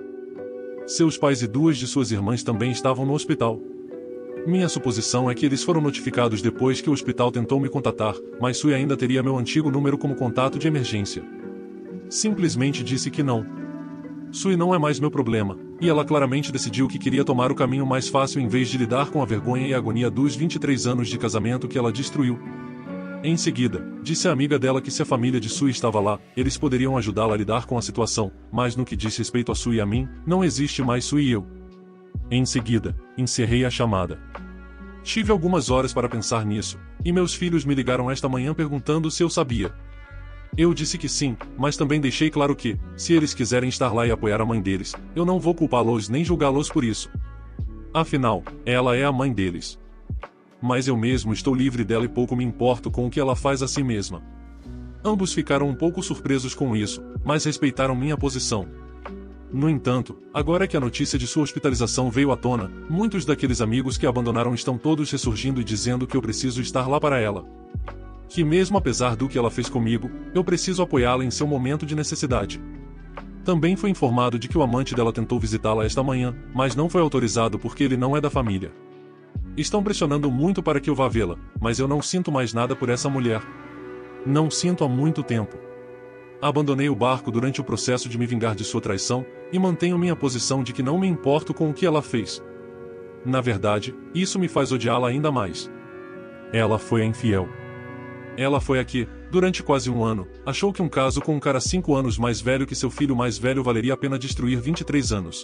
Seus pais e duas de suas irmãs também estavam no hospital. Minha suposição é que eles foram notificados depois que o hospital tentou me contatar, mas Sui ainda teria meu antigo número como contato de emergência. Simplesmente disse que não. Sui não é mais meu problema, e ela claramente decidiu que queria tomar o caminho mais fácil em vez de lidar com a vergonha e a agonia dos vinte e três anos de casamento que ela destruiu. Em seguida, disse à amiga dela que se a família de Sui estava lá, eles poderiam ajudá-la a lidar com a situação, mas no que diz respeito a Sui e a mim, não existe mais Sui e eu. Em seguida, encerrei a chamada. Tive algumas horas para pensar nisso, e meus filhos me ligaram esta manhã perguntando se eu sabia. Eu disse que sim, mas também deixei claro que, se eles quiserem estar lá e apoiar a mãe deles, eu não vou culpá-los nem julgá-los por isso. Afinal, ela é a mãe deles. Mas eu mesmo estou livre dela e pouco me importo com o que ela faz a si mesma. Ambos ficaram um pouco surpresos com isso, mas respeitaram minha posição. No entanto, agora que a notícia de sua hospitalização veio à tona, muitos daqueles amigos que a abandonaram estão todos ressurgindo e dizendo que eu preciso estar lá para ela. Que mesmo apesar do que ela fez comigo, eu preciso apoiá-la em seu momento de necessidade. Também foi informado de que o amante dela tentou visitá-la esta manhã, mas não foi autorizado porque ele não é da família. Estão pressionando muito para que eu vá vê-la, mas eu não sinto mais nada por essa mulher. Não sinto há muito tempo. Abandonei o barco durante o processo de me vingar de sua traição, e mantenho minha posição de que não me importo com o que ela fez. Na verdade, isso me faz odiá-la ainda mais. Ela foi a infiel. Ela foi a que, durante quase um ano, achou que um caso com um cara cinco anos mais velho que seu filho mais velho valeria a pena destruir vinte e três anos.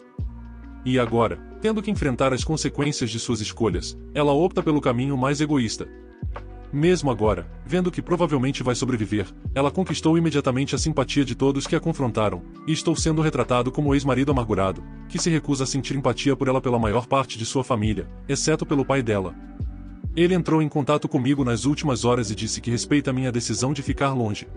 E agora, tendo que enfrentar as consequências de suas escolhas, ela opta pelo caminho mais egoísta. Mesmo agora, vendo que provavelmente vai sobreviver, ela conquistou imediatamente a simpatia de todos que a confrontaram, e estou sendo retratado como ex-marido amargurado, que se recusa a sentir empatia por ela pela maior parte de sua família, exceto pelo pai dela. Ele entrou em contato comigo nas últimas horas e disse que respeita minha decisão de ficar longe.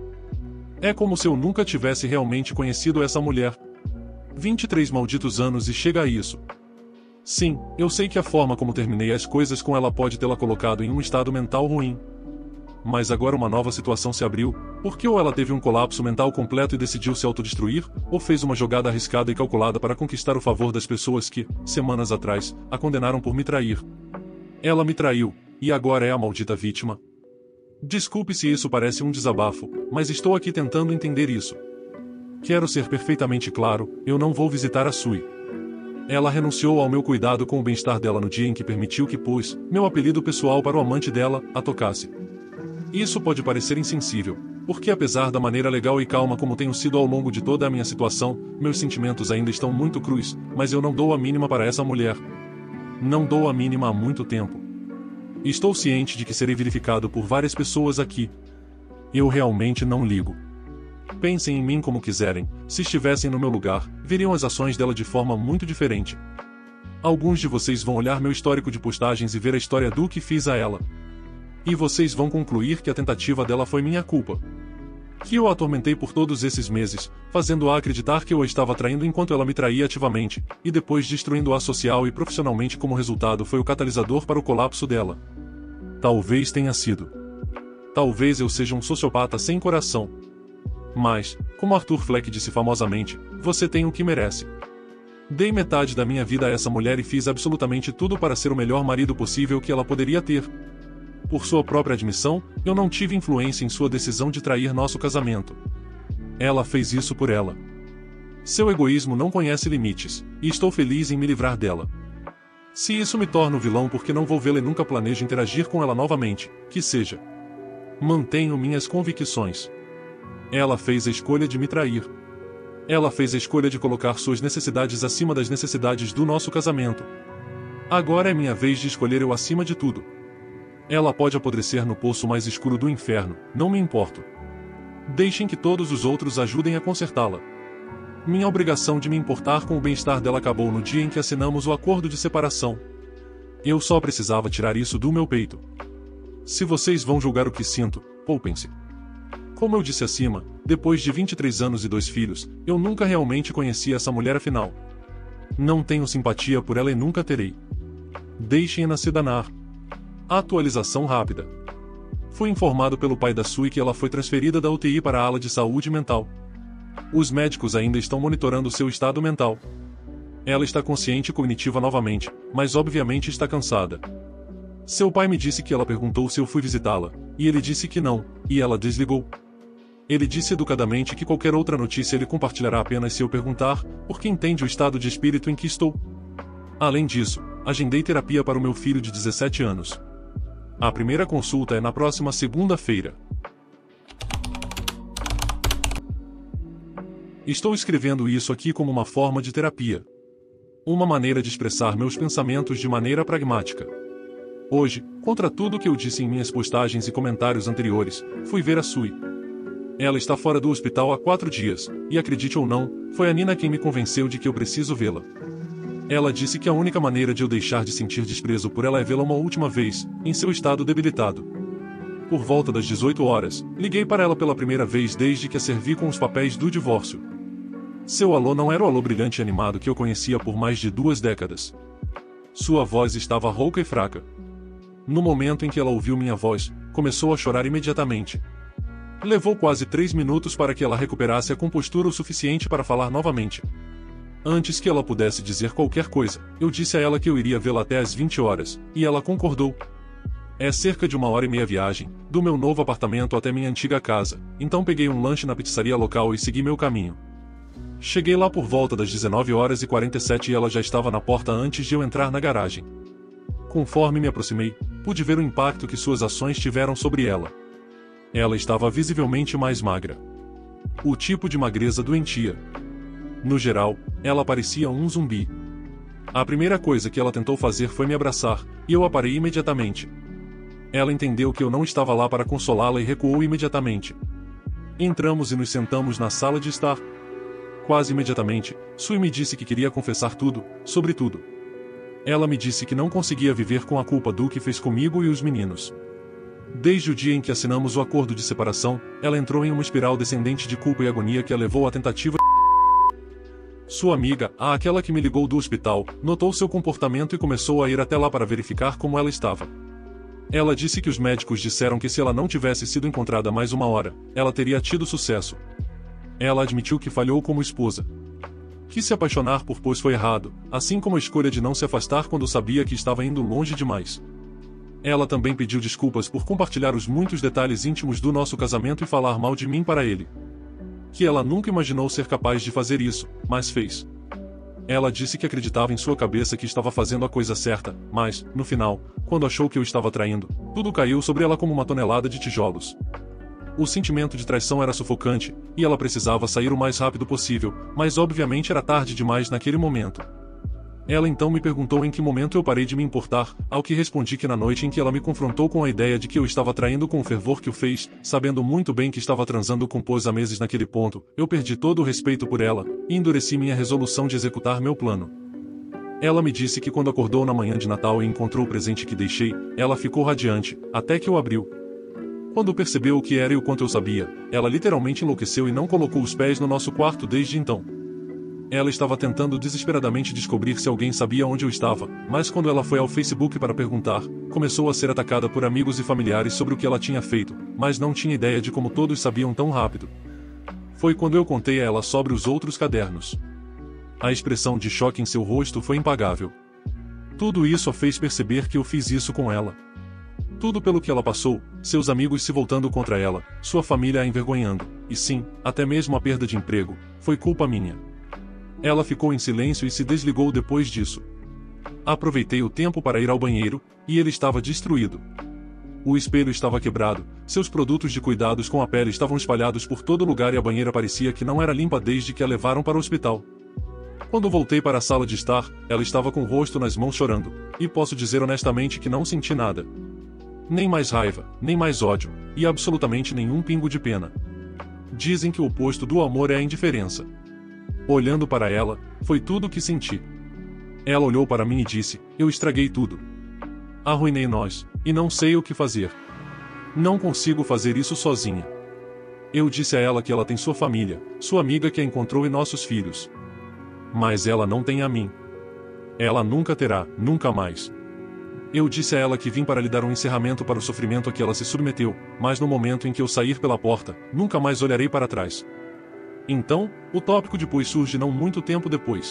É como se eu nunca tivesse realmente conhecido essa mulher. vinte e três malditos anos e chega a isso. Sim, eu sei que a forma como terminei as coisas com ela pode tê-la colocado em um estado mental ruim. Mas agora uma nova situação se abriu, porque ou ela teve um colapso mental completo e decidiu se autodestruir, ou fez uma jogada arriscada e calculada para conquistar o favor das pessoas que, semanas atrás, a condenaram por me trair. Ela me traiu, e agora é a maldita vítima. Desculpe se isso parece um desabafo, mas estou aqui tentando entender isso. Quero ser perfeitamente claro, eu não vou visitar a Sui. Ela renunciou ao meu cuidado com o bem-estar dela no dia em que permitiu que pus meu apelido pessoal para o amante dela, a tocasse. Isso pode parecer insensível, porque apesar da maneira legal e calma como tenho sido ao longo de toda a minha situação, meus sentimentos ainda estão muito crus, mas eu não dou a mínima para essa mulher. Não dou a mínima há muito tempo. Estou ciente de que serei verificado por várias pessoas aqui. Eu realmente não ligo. Pensem em mim como quiserem, se estivessem no meu lugar, veriam as ações dela de forma muito diferente. Alguns de vocês vão olhar meu histórico de postagens e ver a história do que fiz a ela. E vocês vão concluir que a tentativa dela foi minha culpa. Que eu a atormentei por todos esses meses, fazendo-a acreditar que eu a estava traindo enquanto ela me traía ativamente, e depois destruindo-a social e profissionalmente como resultado foi o catalisador para o colapso dela. Talvez tenha sido. Talvez eu seja um sociopata sem coração. Mas, como Arthur Fleck disse famosamente, você tem o que merece. Dei metade da minha vida a essa mulher e fiz absolutamente tudo para ser o melhor marido possível que ela poderia ter. Por sua própria admissão, eu não tive influência em sua decisão de trair nosso casamento. Ela fez isso por ela. Seu egoísmo não conhece limites, e estou feliz em me livrar dela. Se isso me torna o vilão porque não vou vê-la e nunca planejo interagir com ela novamente, que seja. Mantenho minhas convicções. Ela fez a escolha de me trair. Ela fez a escolha de colocar suas necessidades acima das necessidades do nosso casamento. Agora é minha vez de escolher eu acima de tudo. Ela pode apodrecer no poço mais escuro do inferno, não me importo. Deixem que todos os outros ajudem a consertá-la. Minha obrigação de me importar com o bem-estar dela acabou no dia em que assinamos o acordo de separação. Eu só precisava tirar isso do meu peito. Se vocês vão julgar o que sinto, poupem-se. Como eu disse acima, depois de vinte e três anos e dois filhos, eu nunca realmente conheci essa mulher afinal. Não tenho simpatia por ela e nunca terei. Deixem-na se danar. Atualização rápida. Fui informado pelo pai da Sui que ela foi transferida da U T I para a ala de saúde mental. Os médicos ainda estão monitorando seu estado mental. Ela está consciente e cognitiva novamente, mas obviamente está cansada. Seu pai me disse que ela perguntou se eu fui visitá-la, e ele disse que não, e ela desligou. Ele disse educadamente que qualquer outra notícia ele compartilhará apenas se eu perguntar, porque entende o estado de espírito em que estou. Além disso, agendei terapia para o meu filho de dezessete anos. A primeira consulta é na próxima segunda-feira. Estou escrevendo isso aqui como uma forma de terapia. Uma maneira de expressar meus pensamentos de maneira pragmática. Hoje, contra tudo que eu disse em minhas postagens e comentários anteriores, fui ver a Sui. Ela está fora do hospital há quatro dias, e acredite ou não, foi a Nina quem me convenceu de que eu preciso vê-la. Ela disse que a única maneira de eu deixar de sentir desprezo por ela é vê-la uma última vez, em seu estado debilitado. Por volta das dezoito horas, liguei para ela pela primeira vez desde que a servi com os papéis do divórcio. Seu alô não era o alô brilhante e animado que eu conhecia por mais de duas décadas. Sua voz estava rouca e fraca. No momento em que ela ouviu minha voz, começou a chorar imediatamente. Levou quase três minutos para que ela recuperasse a compostura o suficiente para falar novamente. Antes que ela pudesse dizer qualquer coisa, eu disse a ela que eu iria vê-la até às vinte horas, e ela concordou. É cerca de uma hora e meia viagem, do meu novo apartamento até minha antiga casa, então peguei um lanche na pizzaria local e segui meu caminho. Cheguei lá por volta das dezenove horas e quarenta e sete e ela já estava na porta antes de eu entrar na garagem. Conforme me aproximei, pude ver o impacto que suas ações tiveram sobre ela. Ela estava visivelmente mais magra. O tipo de magreza doentia. No geral, ela parecia um zumbi. A primeira coisa que ela tentou fazer foi me abraçar, e eu a parei imediatamente. Ela entendeu que eu não estava lá para consolá-la e recuou imediatamente. Entramos e nos sentamos na sala de estar. Quase imediatamente, Sui me disse que queria confessar tudo, sobre tudo. Ela me disse que não conseguia viver com a culpa do que fez comigo e os meninos. Desde o dia em que assinamos o acordo de separação, ela entrou em uma espiral descendente de culpa e agonia que a levou à tentativa de... Sua amiga, a aquela que me ligou do hospital, notou seu comportamento e começou a ir até lá para verificar como ela estava. Ela disse que os médicos disseram que se ela não tivesse sido encontrada mais uma hora, ela teria tido sucesso. Ela admitiu que falhou como esposa. Que se apaixonar por Pós foi errado, assim como a escolha de não se afastar quando sabia que estava indo longe demais. Ela também pediu desculpas por compartilhar os muitos detalhes íntimos do nosso casamento e falar mal de mim para ele. Que ela nunca imaginou ser capaz de fazer isso, mas fez. Ela disse que acreditava em sua cabeça que estava fazendo a coisa certa, mas, no final, quando achou que eu estava traindo, tudo caiu sobre ela como uma tonelada de tijolos. O sentimento de traição era sufocante, e ela precisava sair o mais rápido possível, mas obviamente era tarde demais naquele momento. Ela então me perguntou em que momento eu parei de me importar, ao que respondi que na noite em que ela me confrontou com a ideia de que eu estava traindo com o fervor que o fez, sabendo muito bem que estava transando com Pós há meses naquele ponto, eu perdi todo o respeito por ela, e endureci minha resolução de executar meu plano. Ela me disse que quando acordou na manhã de Natal e encontrou o presente que deixei, ela ficou radiante, até que o abriu. Quando percebeu o que era e o quanto eu sabia, ela literalmente enlouqueceu e não colocou os pés no nosso quarto desde então. Ela estava tentando desesperadamente descobrir se alguém sabia onde eu estava, mas quando ela foi ao Facebook para perguntar, começou a ser atacada por amigos e familiares sobre o que ela tinha feito, mas não tinha ideia de como todos sabiam tão rápido. Foi quando eu contei a ela sobre os outros cadernos. A expressão de choque em seu rosto foi impagável. Tudo isso a fez perceber que eu fiz isso com ela. Tudo pelo que ela passou, seus amigos se voltando contra ela, sua família a envergonhando, e sim, até mesmo a perda de emprego, foi culpa minha. Ela ficou em silêncio e se desligou depois disso. Aproveitei o tempo para ir ao banheiro, e ele estava destruído. O espelho estava quebrado, seus produtos de cuidados com a pele estavam espalhados por todo lugar e a banheira parecia que não era limpa desde que a levaram para o hospital. Quando voltei para a sala de estar, ela estava com o rosto nas mãos chorando, e posso dizer honestamente que não senti nada. Nem mais raiva, nem mais ódio, e absolutamente nenhum pingo de pena. Dizem que o oposto do amor é a indiferença. Olhando para ela, foi tudo o que senti. Ela olhou para mim e disse, eu estraguei tudo. Arruinei nós, e não sei o que fazer. Não consigo fazer isso sozinha. Eu disse a ela que ela tem sua família, sua amiga que a encontrou e nossos filhos. Mas ela não tem a mim. Ela nunca terá, nunca mais. Eu disse a ela que vim para lhe dar um encerramento para o sofrimento a que ela se submeteu, mas no momento em que eu sair pela porta, nunca mais olharei para trás. Então, o tópico depois surge não muito tempo depois.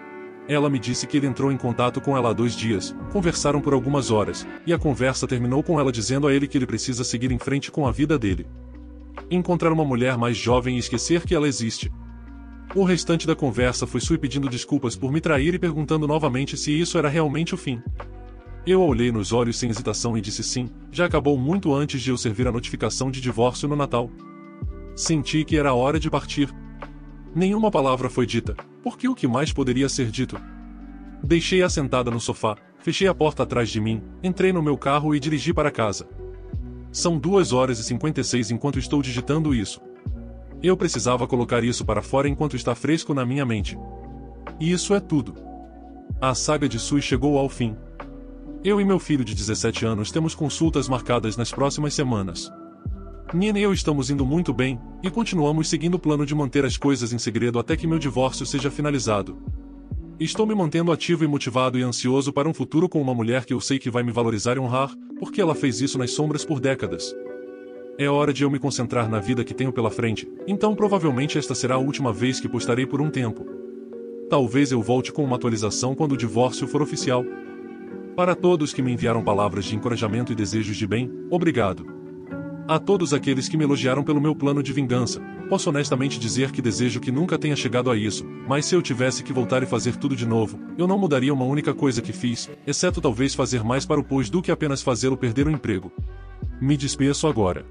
Ela me disse que ele entrou em contato com ela há dois dias, conversaram por algumas horas, e a conversa terminou com ela dizendo a ele que ele precisa seguir em frente com a vida dele. Encontrar uma mulher mais jovem e esquecer que ela existe. O restante da conversa foi Sui pedindo desculpas por me trair e perguntando novamente se isso era realmente o fim. Eu a olhei nos olhos sem hesitação e disse sim, já acabou muito antes de eu servir a notificação de divórcio no Natal. Senti que era a hora de partir. Nenhuma palavra foi dita, porque o que mais poderia ser dito? Deixei-a sentada no sofá, fechei a porta atrás de mim, entrei no meu carro e dirigi para casa. São duas horas e cinquenta e seis enquanto estou digitando isso. Eu precisava colocar isso para fora enquanto está fresco na minha mente. E isso é tudo. A saga de Sui chegou ao fim. Eu e meu filho de dezessete anos temos consultas marcadas nas próximas semanas. Nina e eu estamos indo muito bem, e continuamos seguindo o plano de manter as coisas em segredo até que meu divórcio seja finalizado. Estou me mantendo ativo e motivado e ansioso para um futuro com uma mulher que eu sei que vai me valorizar e honrar, porque ela fez isso nas sombras por décadas. É hora de eu me concentrar na vida que tenho pela frente, então provavelmente esta será a última vez que postarei por um tempo. Talvez eu volte com uma atualização quando o divórcio for oficial. Para todos que me enviaram palavras de encorajamento e desejos de bem, obrigado. A todos aqueles que me elogiaram pelo meu plano de vingança, posso honestamente dizer que desejo que nunca tenha chegado a isso, mas se eu tivesse que voltar e fazer tudo de novo, eu não mudaria uma única coisa que fiz, exceto talvez fazer mais para o Pois do que apenas fazê-lo perder o emprego. Me despeço agora.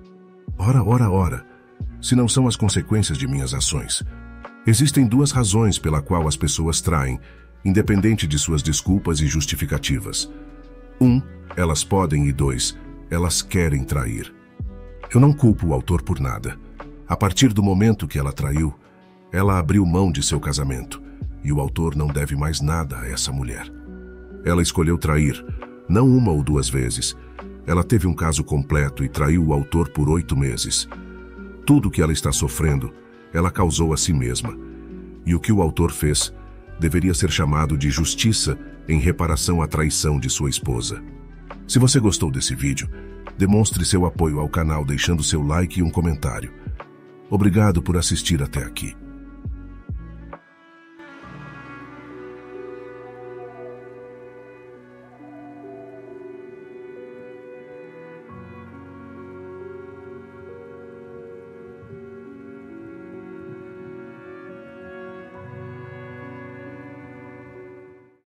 Ora, ora, ora. Se não são as consequências de minhas ações. Existem duas razões pela qual as pessoas traem, independente de suas desculpas e justificativas. Um, elas podem e dois, elas querem trair. Eu não culpo o autor por nada. A partir do momento que ela traiu, ela abriu mão de seu casamento, e o autor não deve mais nada a essa mulher. Ela escolheu trair, não uma ou duas vezes. Ela teve um caso completo e traiu o autor por oito meses. Tudo o que ela está sofrendo, ela causou a si mesma. E o que o autor fez deveria ser chamado de justiça em reparação à traição de sua esposa. Se você gostou desse vídeo, demonstre seu apoio ao canal deixando seu like e um comentário. Obrigado por assistir até aqui.